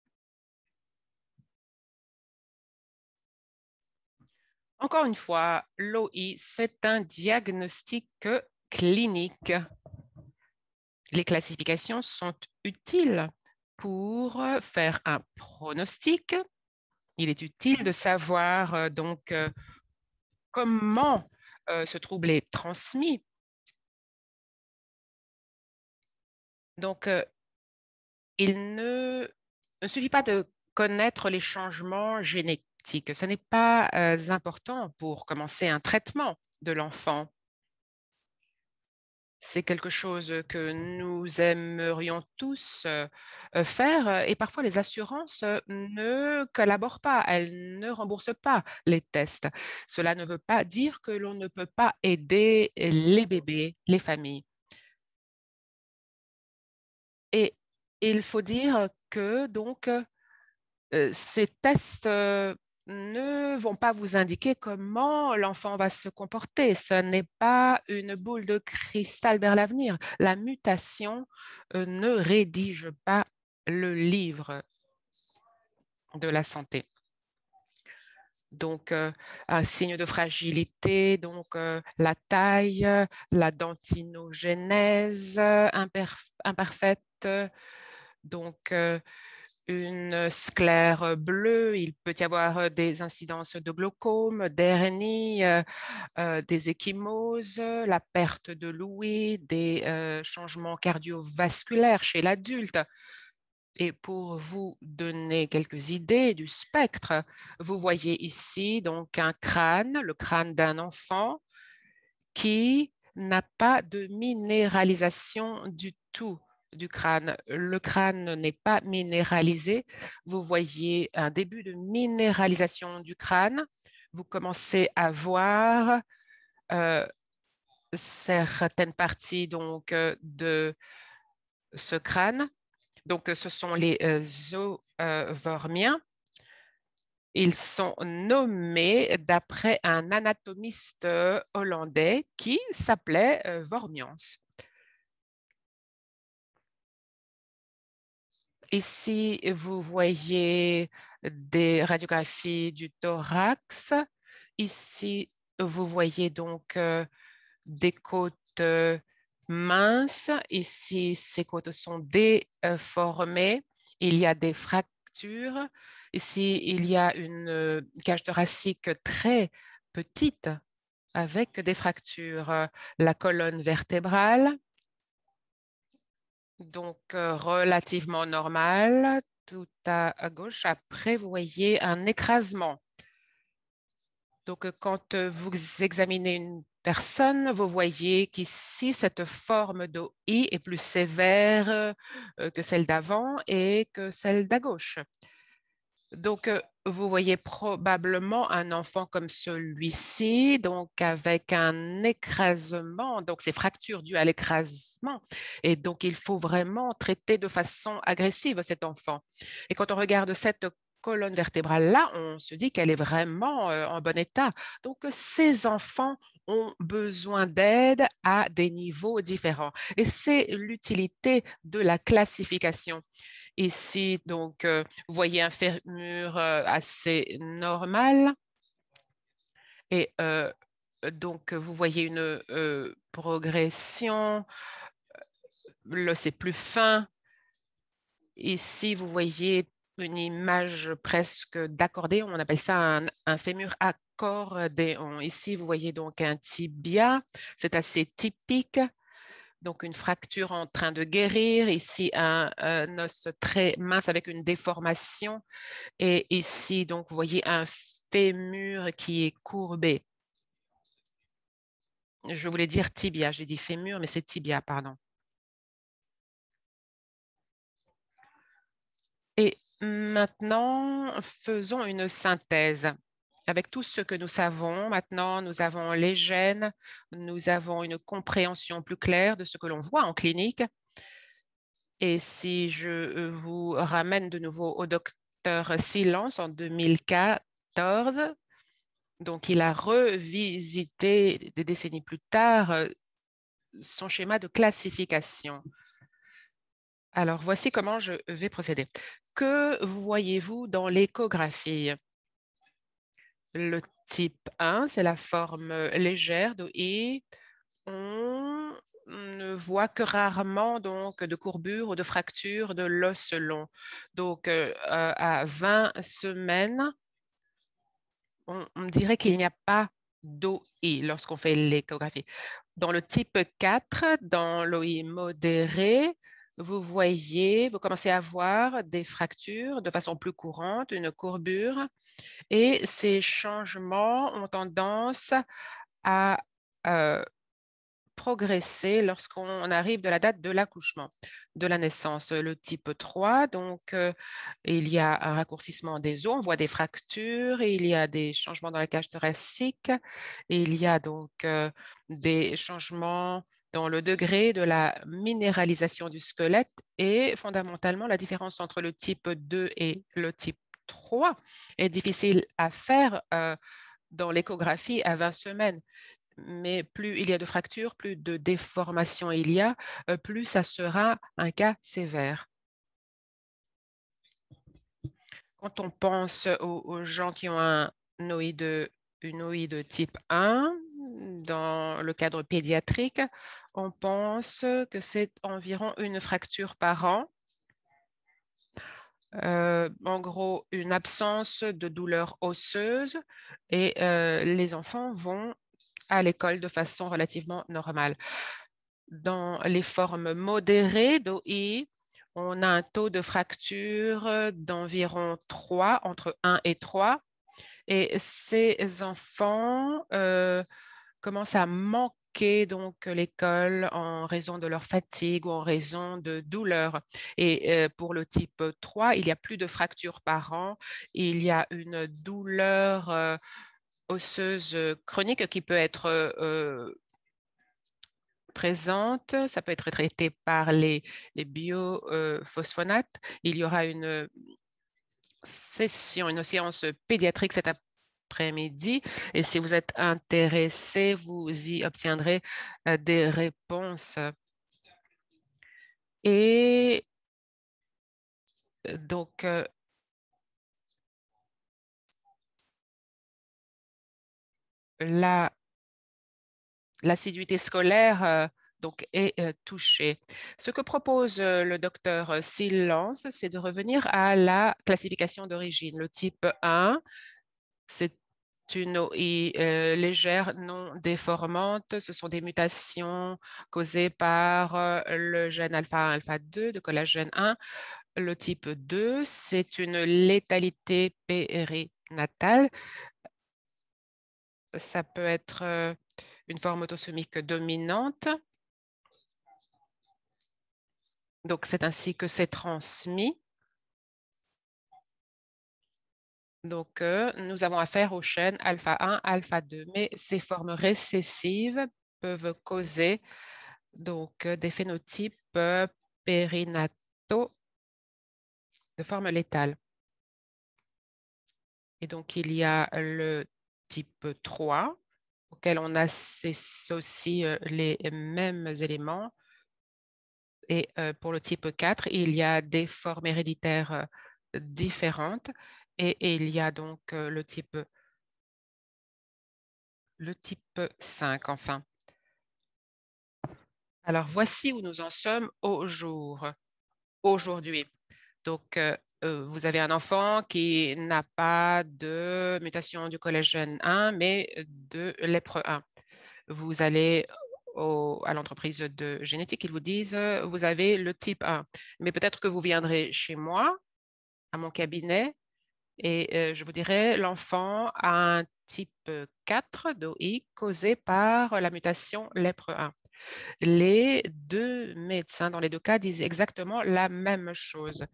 Encore une fois, l'OI, c'est un diagnostic clinique. Les classifications sont utiles pour faire un pronostic. Il est utile de savoir comment ce trouble est transmis. Donc, il ne suffit pas de connaître les changements génétiques. Ce n'est pas important pour commencer un traitement de l'enfant. C'est quelque chose que nous aimerions tous faire et parfois les assurances ne collaborent pas, elles ne remboursent pas les tests. Cela ne veut pas dire que l'on ne peut pas aider les bébés, les familles. Et il faut dire que donc ces tests ne vont pas vous indiquer comment l'enfant va se comporter. Ce n'est pas une boule de cristal vers l'avenir. La mutation ne rédige pas le livre de la santé. Donc, un signe de fragilité, donc la taille, la dentinogénèse imparfaite, donc une sclère bleue, il peut y avoir des incidences de glaucome, d'hernie, des ecchymoses, la perte de l'ouïe, des changements cardiovasculaires chez l'adulte. Et pour vous donner quelques idées du spectre, vous voyez ici donc un crâne, le crâne d'un enfant qui n'a pas de minéralisation du tout du crâne. Le crâne n'est pas minéralisé. Vous voyez un début de minéralisation du crâne. Vous commencez à voir certaines parties donc, de ce crâne. Donc, ce sont les os vormiens. Ils sont nommés d'après un anatomiste hollandais qui s'appelait Wormians. Ici, vous voyez des radiographies du thorax. Ici, vous voyez donc des côtes minces. Ici, ces côtes sont déformées. Il y a des fractures. Ici, il y a une cage thoracique très petite avec des fractures. La colonne vertébrale, donc relativement normale. Tout à gauche, après, vous voyez un écrasement. Donc, quand vous examinez une personne, vous voyez qu'ici, cette forme d'OI est plus sévère que celle d'avant et que celle d'à gauche. Donc, vous voyez probablement un enfant comme celui-ci, donc avec un écrasement, donc ces fractures dues à l'écrasement. Et donc, il faut vraiment traiter de façon agressive cet enfant. Et quand on regarde cette colonne vertébrale-là, on se dit qu'elle est vraiment en bon état. Donc, ces enfants ont besoin d'aide à des niveaux différents. Et c'est l'utilité de la classification. Ici, donc, vous voyez un fémur assez normal. Et donc, vous voyez une progression. L'os est plus fin. Ici, vous voyez une image presque d'accordéon. On appelle ça un fémur accordéon. Ici, vous voyez donc un tibia. C'est assez typique. Donc, une fracture en train de guérir. Ici, un os très mince avec une déformation. Et ici, donc, vous voyez un fémur qui est courbé. Je voulais dire tibia, j'ai dit fémur, mais c'est tibia, pardon. Et maintenant, faisons une synthèse. Avec tout ce que nous savons, maintenant, nous avons les gènes, nous avons une compréhension plus claire de ce que l'on voit en clinique. Et si je vous ramène de nouveau au docteur Silence en 2014, donc il a revisité des décennies plus tard son schéma de classification. Alors, voici comment je vais procéder. Que voyez-vous dans l'échographie? Le type 1, c'est la forme légère d'OI. On ne voit que rarement donc de courbure ou de fracture de l'os long. Donc, à 20 semaines, on dirait qu'il n'y a pas d'OI lorsqu'on fait l'échographie. Dans le type 4, dans l'OI modéré, vous commencez à voir des fractures de façon plus courante, une courbure, et ces changements ont tendance à progresser lorsqu'on arrive de la date de l'accouchement, de la naissance. Le type 3, donc il y a un raccourcissement des os, on voit des fractures, et il y a des changements dans la cage thoracique, et il y a donc des changements dans le degré de la minéralisation du squelette et fondamentalement la différence entre le type 2 et le type 3 est difficile à faire dans l'échographie à 20 semaines. Mais plus il y a de fractures, plus de déformations il y a, plus ça sera un cas sévère. Quand on pense aux gens qui ont une OI de type 1, dans le cadre pédiatrique, on pense que c'est environ une fracture par an. En gros, une absence de douleur osseuse et les enfants vont à l'école de façon relativement normale. Dans les formes modérées d'OI, on a un taux de fracture d'environ 3, entre 1 et 3. Et ces enfants commencent à manquer donc l'école en raison de leur fatigue ou en raison de douleurs. Et pour le type 3, il y a plus de fractures par an. Il y a une douleur osseuse chronique qui peut être présente. Ça peut être traité par les biophosphonates. Il y aura une séance pédiatrique cet après-midi. Et si vous êtes intéressé, vous y obtiendrez des réponses. Et donc, l'assiduité scolaire donc, est touchée. Ce que propose le docteur Silence, c'est de revenir à la classification d'origine. Le type 1, c'est une OI légère, non déformante. Ce sont des mutations causées par le gène alpha 1, alpha 2 de collagène 1. Le type 2, c'est une létalité périnatale. Ça peut être une forme autosomique dominante. Donc, c'est ainsi que c'est transmis. Donc, nous avons affaire au gène alpha 1, alpha 2. Mais ces formes récessives peuvent causer donc, des phénotypes périnataux de forme létale. Et donc, il y a le type 3, auquel on associe les mêmes éléments. Et pour le type 4, il y a des formes héréditaires différentes. Et il y a donc le type 5, enfin. Alors, voici où nous en sommes aujourd'hui. Donc, vous avez un enfant qui n'a pas de mutation du collagène 1, mais de lèpre 1. Vous allez à l'entreprise de génétique, ils vous disent, vous avez le type 1. Mais peut-être que vous viendrez chez moi, à mon cabinet, et je vous dirai, l'enfant a un type 4 d'OI causé par la mutation LEPR1. Les deux médecins, dans les deux cas, disent exactement la même chose.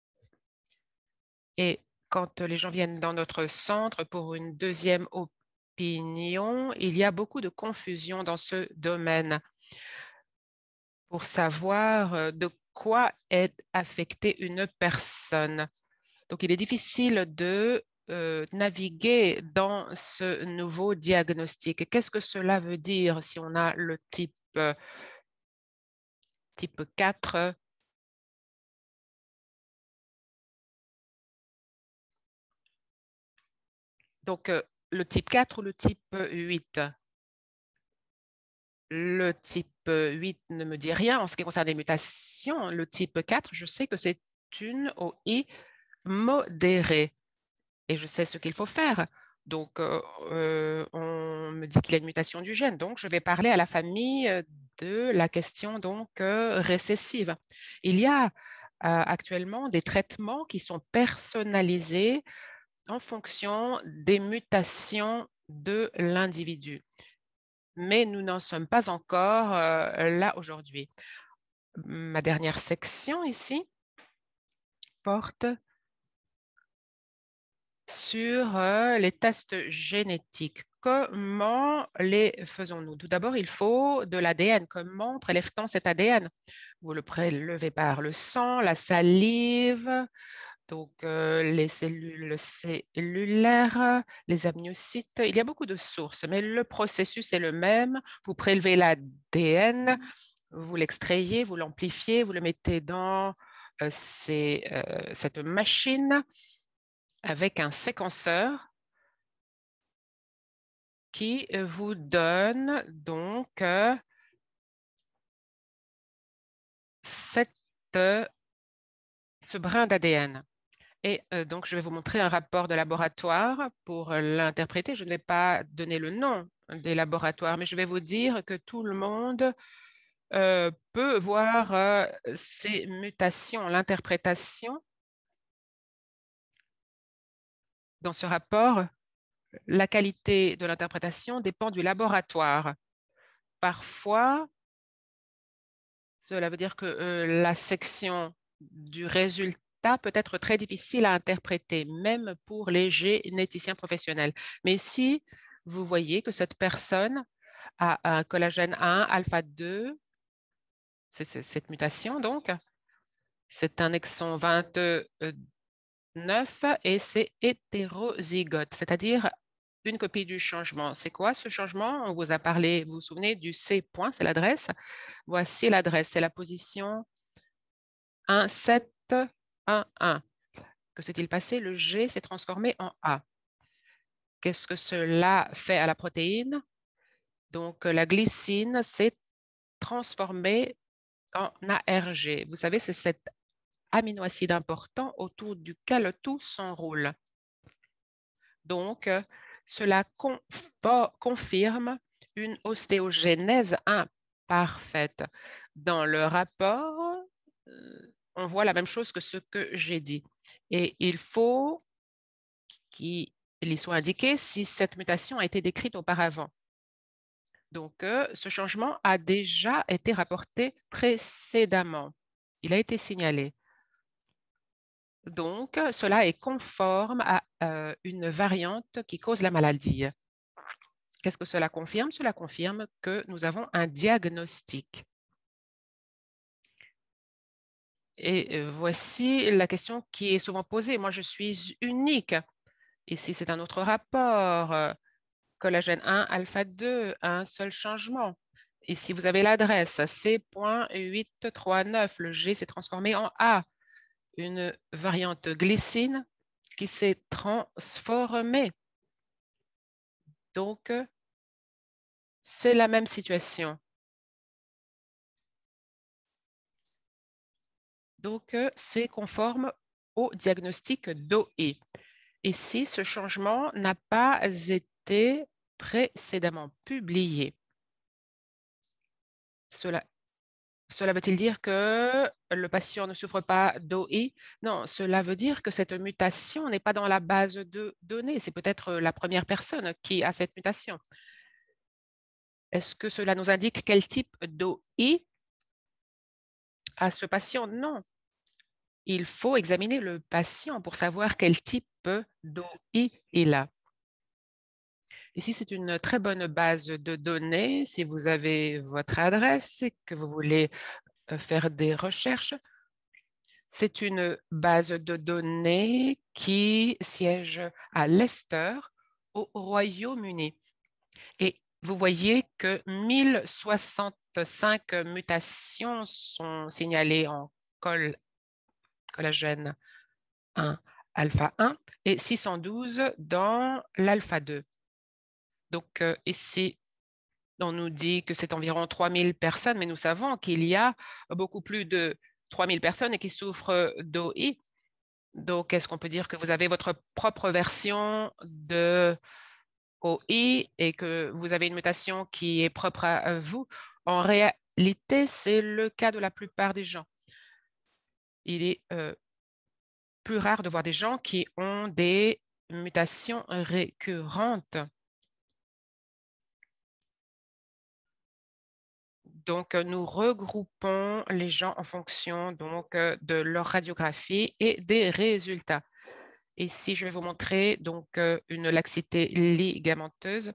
Et quand les gens viennent dans notre centre pour une deuxième opinion, il y a beaucoup de confusion dans ce domaine pour savoir de quoi est affectée une personne. Donc, il est difficile de naviguer dans ce nouveau diagnostic. Qu'est-ce que cela veut dire si on a le type 4? Donc, le type 4 ou le type 8? Le type 8 ne me dit rien en ce qui concerne les mutations. Le type 4, je sais que c'est une OI modérée et je sais ce qu'il faut faire. Donc, on me dit qu'il y a une mutation du gène. Donc, je vais parler à la famille de la question donc récessive. Il y a actuellement des traitements qui sont personnalisés en fonction des mutations de l'individu. Mais nous n'en sommes pas encore là aujourd'hui. Ma dernière section ici porte sur les tests génétiques. Comment les faisons-nous? Tout d'abord, il faut de l'ADN. Comment prélève-t-on cet ADN? Vous le prélevez par le sang, la salive, donc les cellules cellulaires, les amniocytes. Il y a beaucoup de sources, mais le processus est le même. Vous prélevez l'ADN, vous l'extrayez, vous l'amplifiez, vous le mettez dans cette machine avec un séquenceur qui vous donne donc ce brin d'ADN. Et donc, je vais vous montrer un rapport de laboratoire pour l'interpréter. Je ne vais pas donner le nom des laboratoires, mais je vais vous dire que tout le monde peut voir ces mutations. L'interprétation dans ce rapport, la qualité de l'interprétation dépend du laboratoire. Parfois, cela veut dire que la section du résultat peut être très difficile à interpréter, même pour les généticiens professionnels. Mais si vous voyez que cette personne a un collagène 1, alpha 2, c'est cette mutation donc, c'est un exon 29 et c'est hétérozygote, c'est-à-dire une copie du changement. C'est quoi ce changement? On vous a parlé, vous vous souvenez du C point, c'est l'adresse. Voici l'adresse, c'est la position 1, 7, 1, 1. Que s'est-il passé? Le G s'est transformé en A. Qu'est-ce que cela fait à la protéine? Donc, la glycine s'est transformée en ARG. Vous savez, c'est cet aminoacide important autour duquel tout s'enroule. Donc, cela confirme une ostéogenèse imparfaite. Dans le rapport, on voit la même chose que ce que j'ai dit. Et il faut qu'il y soit indiqué si cette mutation a été décrite auparavant. Donc, ce changement a déjà été rapporté précédemment. Il a été signalé. Donc, cela est conforme à une variante qui cause la maladie. Qu'est-ce que cela confirme? Cela confirme que nous avons un diagnostic. Et voici la question qui est souvent posée. Moi, je suis unique. Ici, c'est un autre rapport. Collagène 1, alpha 2, un seul changement. Ici, vous avez l'adresse C.839. Le G s'est transformé en A. Une variante glycine qui s'est transformée. Donc, c'est la même situation. Donc, c'est conforme au diagnostic d'OE. Ici, ce changement n'a pas été précédemment publié. Cela Cela veut-il dire que le patient ne souffre pas d'OI? Non, cela veut dire que cette mutation n'est pas dans la base de données. C'est peut-être la première personne qui a cette mutation. Est-ce que cela nous indique quel type d'OI a ce patient? Non. Il faut examiner le patient pour savoir quel type d'OI il a. Ici, c'est une très bonne base de données. Si vous avez votre adresse et que vous voulez faire des recherches, c'est une base de données qui siège à Leicester, au Royaume-Uni. Et vous voyez que 1065 mutations sont signalées en collagène 1, alpha 1 et 612 dans l'alpha 2. Donc ici, on nous dit que c'est environ 3000 personnes, mais nous savons qu'il y a beaucoup plus de 3000 personnes qui souffrent d'OI. Donc, est-ce qu'on peut dire que vous avez votre propre version de OI et que vous avez une mutation qui est propre à vous? En réalité, c'est le cas de la plupart des gens. Il est plus rare de voir des gens qui ont des mutations récurrentes. Donc, nous regroupons les gens en fonction donc, de leur radiographie et des résultats. Ici, je vais vous montrer donc, une laxité ligamenteuse.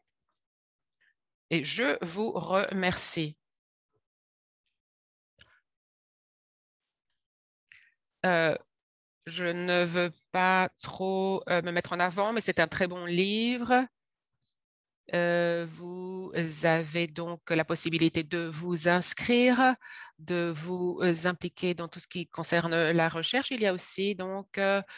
Et je vous remercie. Je ne veux pas trop me mettre en avant, mais c'est un très bon livre. Vous avez donc la possibilité de vous inscrire, de vous impliquer dans tout ce qui concerne la recherche. Il y a aussi donc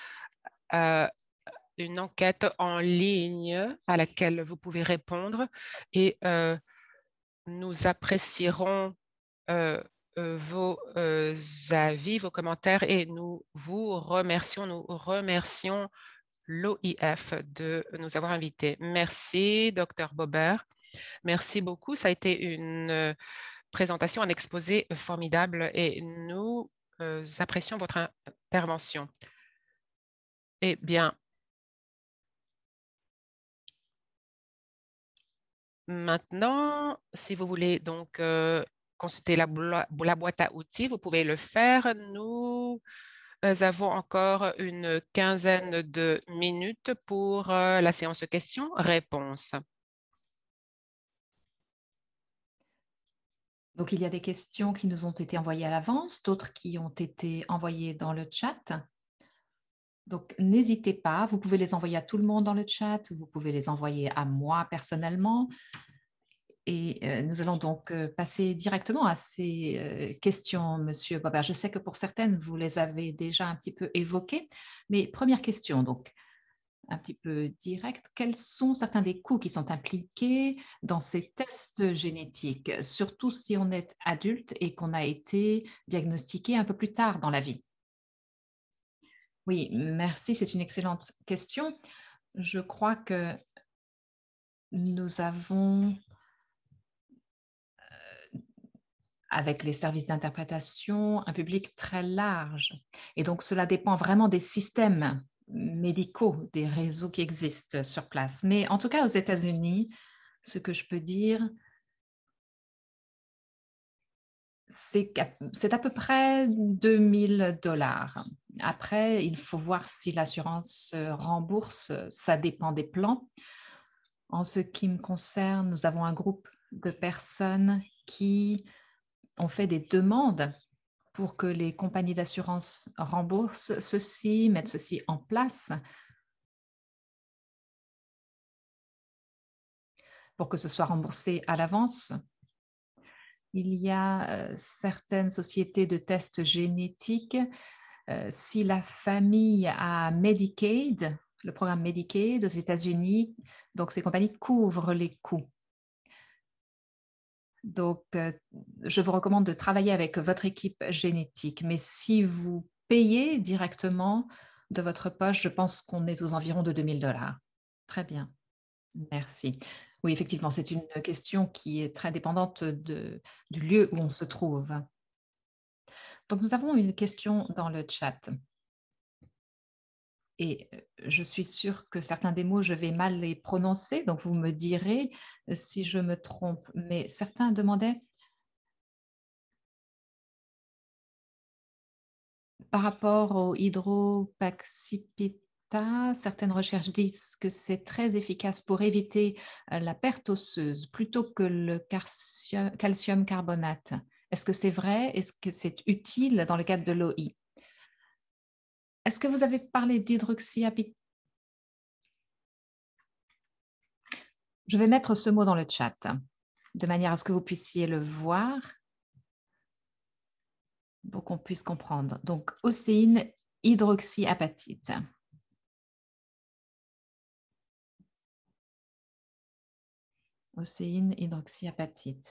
une enquête en ligne à laquelle vous pouvez répondre et nous apprécierons vos avis, vos commentaires et nous remercions l'OIF de nous avoir invités. Merci, Dr. Bobert. Merci beaucoup. Ça a été une présentation, un exposé formidable et nous apprécions votre intervention. Eh bien, maintenant, si vous voulez donc consulter la boîte à outils, vous pouvez le faire. Nous avons encore une quinzaine de minutes pour la séance questions-réponses. Donc, il y a des questions qui nous ont été envoyées à l'avance, d'autres qui ont été envoyées dans le chat. Donc, n'hésitez pas, vous pouvez les envoyer à tout le monde dans le chat, vous pouvez les envoyer à moi personnellement. Et nous allons donc passer directement à ces questions, Monsieur Bobert. Je sais que pour certaines, vous les avez déjà un petit peu évoquées, mais première question, donc un petit peu directe. Quels sont certains des coûts qui sont impliqués dans ces tests génétiques, surtout si on est adulte et qu'on a été diagnostiqué un peu plus tard dans la vie? Oui, merci, c'est une excellente question. Je crois que nous avons, avec les services d'interprétation, un public très large. Et donc, cela dépend vraiment des systèmes médicaux, des réseaux qui existent sur place. Mais en tout cas, aux États-Unis, ce que je peux dire, c'est à peu près 2000 $. Après, il faut voir si l'assurance rembourse, ça dépend des plans. En ce qui me concerne, nous avons un groupe de personnes qui ont fait des demandes pour que les compagnies d'assurance remboursent ceci, mettent ceci en place pour que ce soit remboursé à l'avance. Il y a certaines sociétés de tests génétiques. Si la famille a Medicaid, le programme Medicaid aux États-Unis, donc ces compagnies couvrent les coûts. Donc, je vous recommande de travailler avec votre équipe génétique. Mais si vous payez directement de votre poche, je pense qu'on est aux environs de 2000 $. Très bien, merci. Oui, effectivement, c'est une question qui est très dépendante du lieu où on se trouve. Donc, nous avons une question dans le chat et je suis sûre que certains des mots, je vais mal les prononcer, donc vous me direz si je me trompe. Mais certains demandaient par rapport au hydropaxipita, certaines recherches disent que c'est très efficace pour éviter la perte osseuse plutôt que le calcium carbonate. Est-ce que c'est vrai? Est-ce que c'est utile dans le cadre de l'OI? Est-ce que vous avez parlé d'hydroxyapatite? Je vais mettre ce mot dans le chat de manière à ce que vous puissiez le voir pour qu'on puisse comprendre. Donc, océine hydroxyapatite. Océine hydroxyapatite.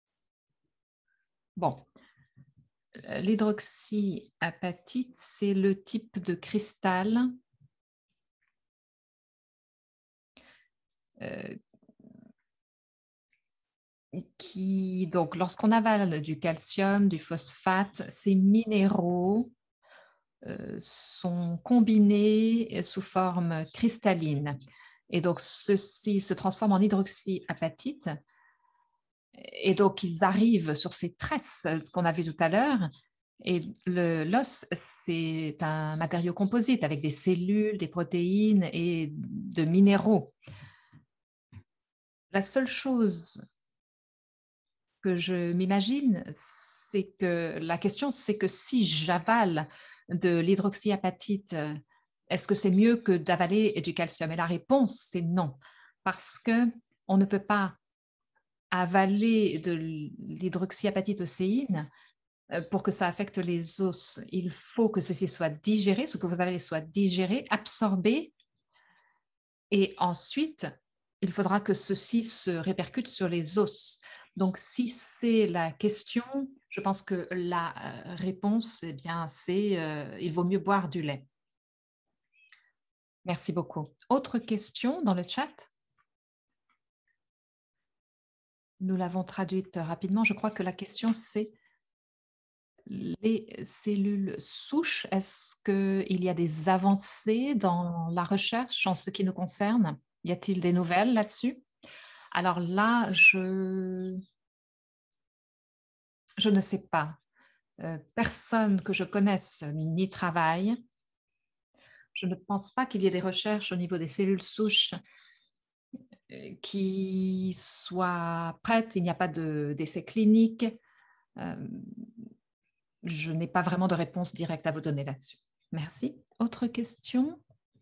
Bon, l'hydroxyapatite, c'est le type de cristal qui, donc, lorsqu'on avale du calcium, du phosphate, ces minéraux sont combinés sous forme cristalline. Et donc, ceux-ci se transforment en hydroxyapatite. Et donc, ils arrivent sur ces tresses qu'on a vues tout à l'heure. Et l'os, c'est un matériau composite avec des cellules, des protéines et de minéraux. La seule chose que je m'imagine, c'est que la question, c'est que si j'avale de l'hydroxyapatite, est-ce que c'est mieux que d'avaler du calcium? Et la réponse, c'est non, parce que on ne peut pas avaler de l'hydroxyapatite océine pour que ça affecte les os. Il faut que ceci soit digéré, ce que vous avalez soit digéré, absorbé, et ensuite, il faudra que ceci se répercute sur les os. Donc, si c'est la question, je pense que la réponse, eh bien, c'est il vaut mieux boire du lait. Merci beaucoup. Autre question dans le chat? Nous l'avons traduite rapidement. Je crois que la question, c'est les cellules souches. Est-ce qu'il y a des avancées dans la recherche en ce qui nous concerne? Y a-t-il des nouvelles là-dessus? Alors là, je ne sais pas. Personne que je connaisse n'y travaille. Je ne pense pas qu'il y ait des recherches au niveau des cellules souches qui soient prêtes. Il n'y a pas d'essais cliniques. Je n'ai pas vraiment de réponse directe à vous donner là-dessus. Merci. Autre question?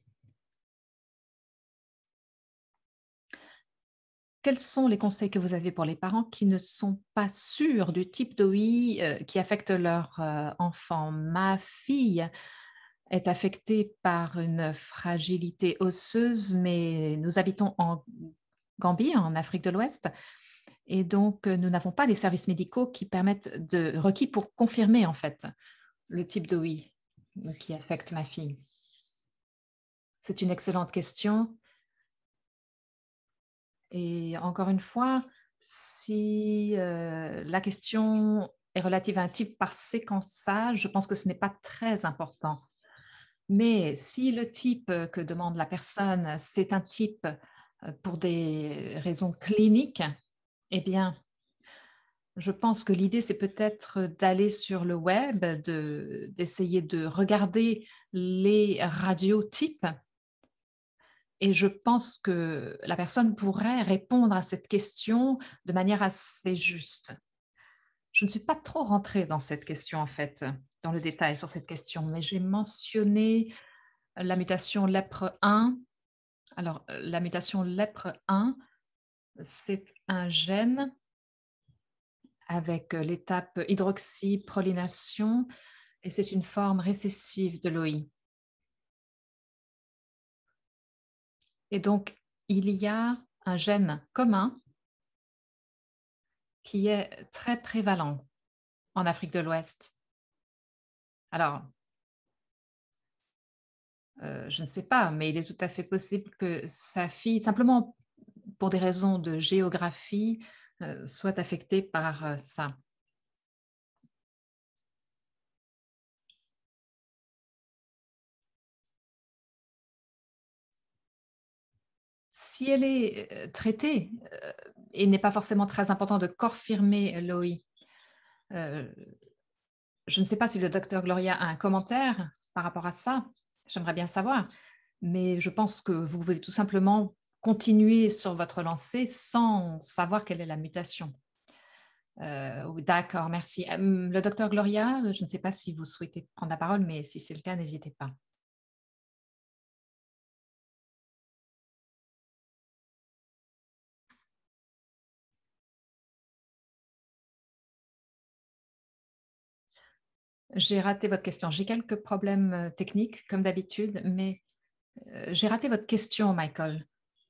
Quels sont les conseils que vous avez pour les parents qui ne sont pas sûrs du type d'OI qui affecte leur enfant? Ma fille est affectée par une fragilité osseuse, mais nous habitons en Gambie, en Afrique de l'Ouest, et donc nous n'avons pas les services médicaux qui permettent de requis pour confirmer en fait le type d'OI qui affecte ma fille. C'est une excellente question. Et encore une fois, si la question est relative à un type par séquençage, je pense que ce n'est pas très important. Mais si le type que demande la personne, c'est un type pour des raisons cliniques, eh bien, je pense que l'idée, c'est peut-être d'aller sur le web, d'essayer de regarder les radiotypes. Et je pense que la personne pourrait répondre à cette question de manière assez juste. Je ne suis pas trop rentrée dans cette question, en fait, dans le détail sur cette question, mais j'ai mentionné la mutation lèpre 1. Alors, la mutation lèpre 1, c'est un gène avec l'étape hydroxyprolynation et c'est une forme récessive de l'OI. Et donc, il y a un gène commun qui est très prévalent en Afrique de l'Ouest. Alors, je ne sais pas, mais il est tout à fait possible que sa fille, simplement pour des raisons de géographie, soient affectés par ça. Si elle est traitée, il n'est pas forcément très important de confirmer l'OI. Je ne sais pas si le docteur Gloria a un commentaire par rapport à ça. J'aimerais bien savoir. Mais je pense que vous pouvez tout simplement continuer sur votre lancée sans savoir quelle est la mutation. Oui, d'accord, merci. Le docteur Gloria, je ne sais pas si vous souhaitez prendre la parole, mais si c'est le cas, n'hésitez pas. J'ai raté votre question. J'ai quelques problèmes techniques, comme d'habitude, mais j'ai raté votre question, Michael.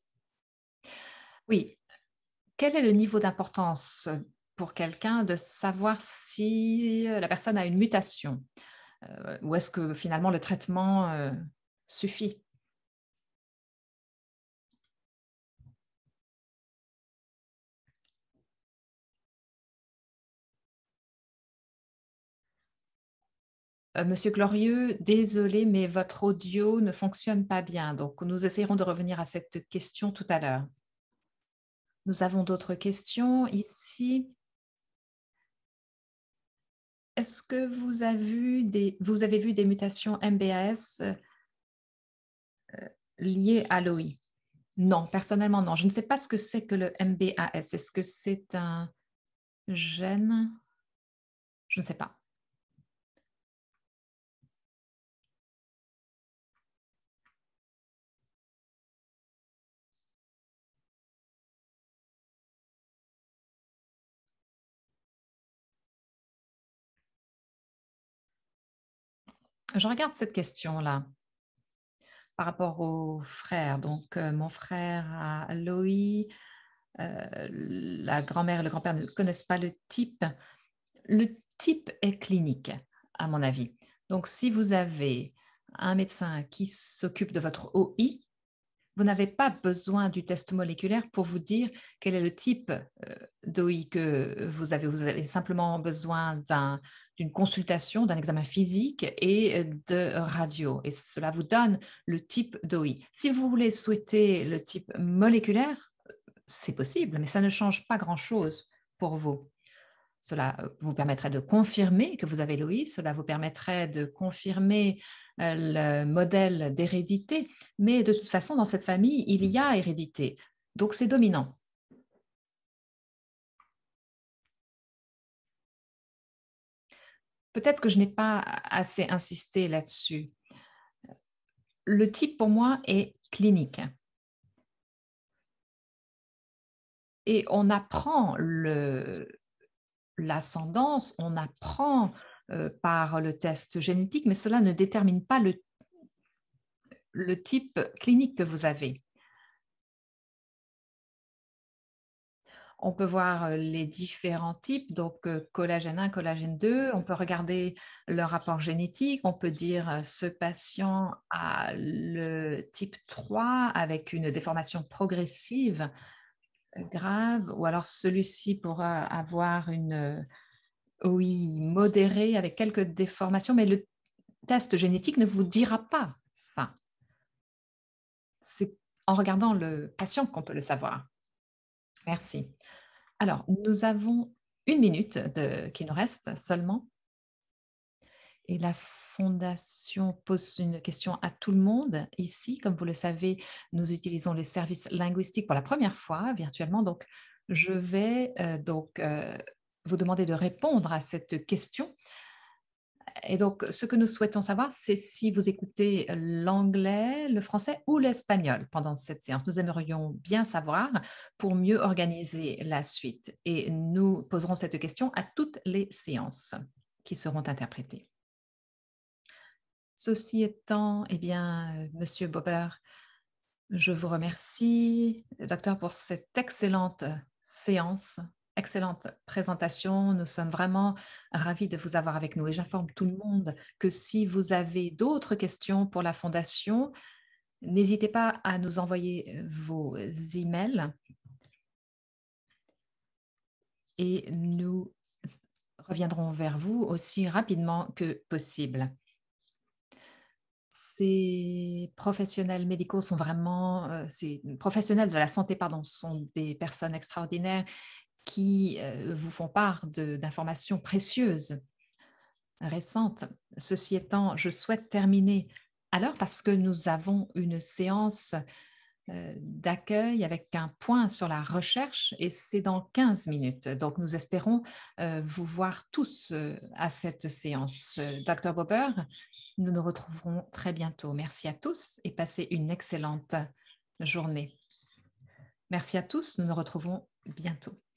Oui, quel est le niveau d'importance pour quelqu'un de savoir si la personne a une mutation? Ou est-ce que finalement le traitement suffit? Monsieur Glorieux, désolé, mais votre audio ne fonctionne pas bien. Donc, nous essayerons de revenir à cette question tout à l'heure. Nous avons d'autres questions ici. Est-ce que vous avez vu des mutations MBAS liées à l'OI? Non, personnellement, non. Je ne sais pas ce que c'est que le MBAS. Est-ce que c'est un gène? Je ne sais pas. Je regarde cette question-là par rapport aux frères. Donc, mon frère a l'OI, la grand-mère et le grand-père ne connaissent pas le type. Le type est clinique, à mon avis. Donc, si vous avez un médecin qui s'occupe de votre OI, vous n'avez pas besoin du test moléculaire pour vous dire quel est le type d'OI que vous avez. Vous avez simplement besoin d'une consultation, d'un examen physique et de radio. Et cela vous donne le type d'OI. Si vous voulez souhaiter le type moléculaire, c'est possible, mais ça ne change pas grand-chose pour vous. Cela vous permettrait de confirmer que vous avez l'OI, cela vous permettrait de confirmer le modèle d'hérédité, mais de toute façon, dans cette famille, il y a hérédité, donc c'est dominant. Peut-être que je n'ai pas assez insisté là-dessus. Le type, pour moi, est clinique. Et on apprend l'ascendance, on apprend par le test génétique, mais cela ne détermine pas le type clinique que vous avez. On peut voir les différents types, donc collagène 1, collagène 2. On peut regarder le rapport génétique. On peut dire ce patient a le type 3 avec une déformation progressive grave, ou alors celui-ci pourra avoir une OI modérée avec quelques déformations, mais le test génétique ne vous dira pas ça. C'est en regardant le patient qu'on peut le savoir. Merci. Alors, nous avons 1 minute qui nous reste seulement. Et la Fondation pose une question à tout le monde. Ici, comme vous le savez, nous utilisons les services linguistiques pour la première fois virtuellement. Donc, je vais vous demander de répondre à cette question. Et donc, ce que nous souhaitons savoir, c'est si vous écoutez l'anglais, le français ou l'espagnol pendant cette séance. Nous aimerions bien savoir pour mieux organiser la suite. Et nous poserons cette question à toutes les séances qui seront interprétées. Ceci étant, eh bien, Monsieur Bober, je vous remercie, docteur, pour cette excellente séance, excellente présentation. Nous sommes vraiment ravis de vous avoir avec nous et j'informe tout le monde que si vous avez d'autres questions pour la Fondation, n'hésitez pas à nous envoyer vos emails et nous reviendrons vers vous aussi rapidement que possible. Ces professionnels médicaux sont vraiment, ces professionnels de la santé, pardon, sont des personnes extraordinaires qui vous font part d'informations précieuses, récentes. Ceci étant, je souhaite terminer à l'heure parce que nous avons une séance d'accueil avec un point sur la recherche et c'est dans 15 minutes. Donc, nous espérons vous voir tous à cette séance. Dr. Bober, nous nous retrouverons très bientôt. Merci à tous et passez une excellente journée. Merci à tous, nous nous retrouvons bientôt.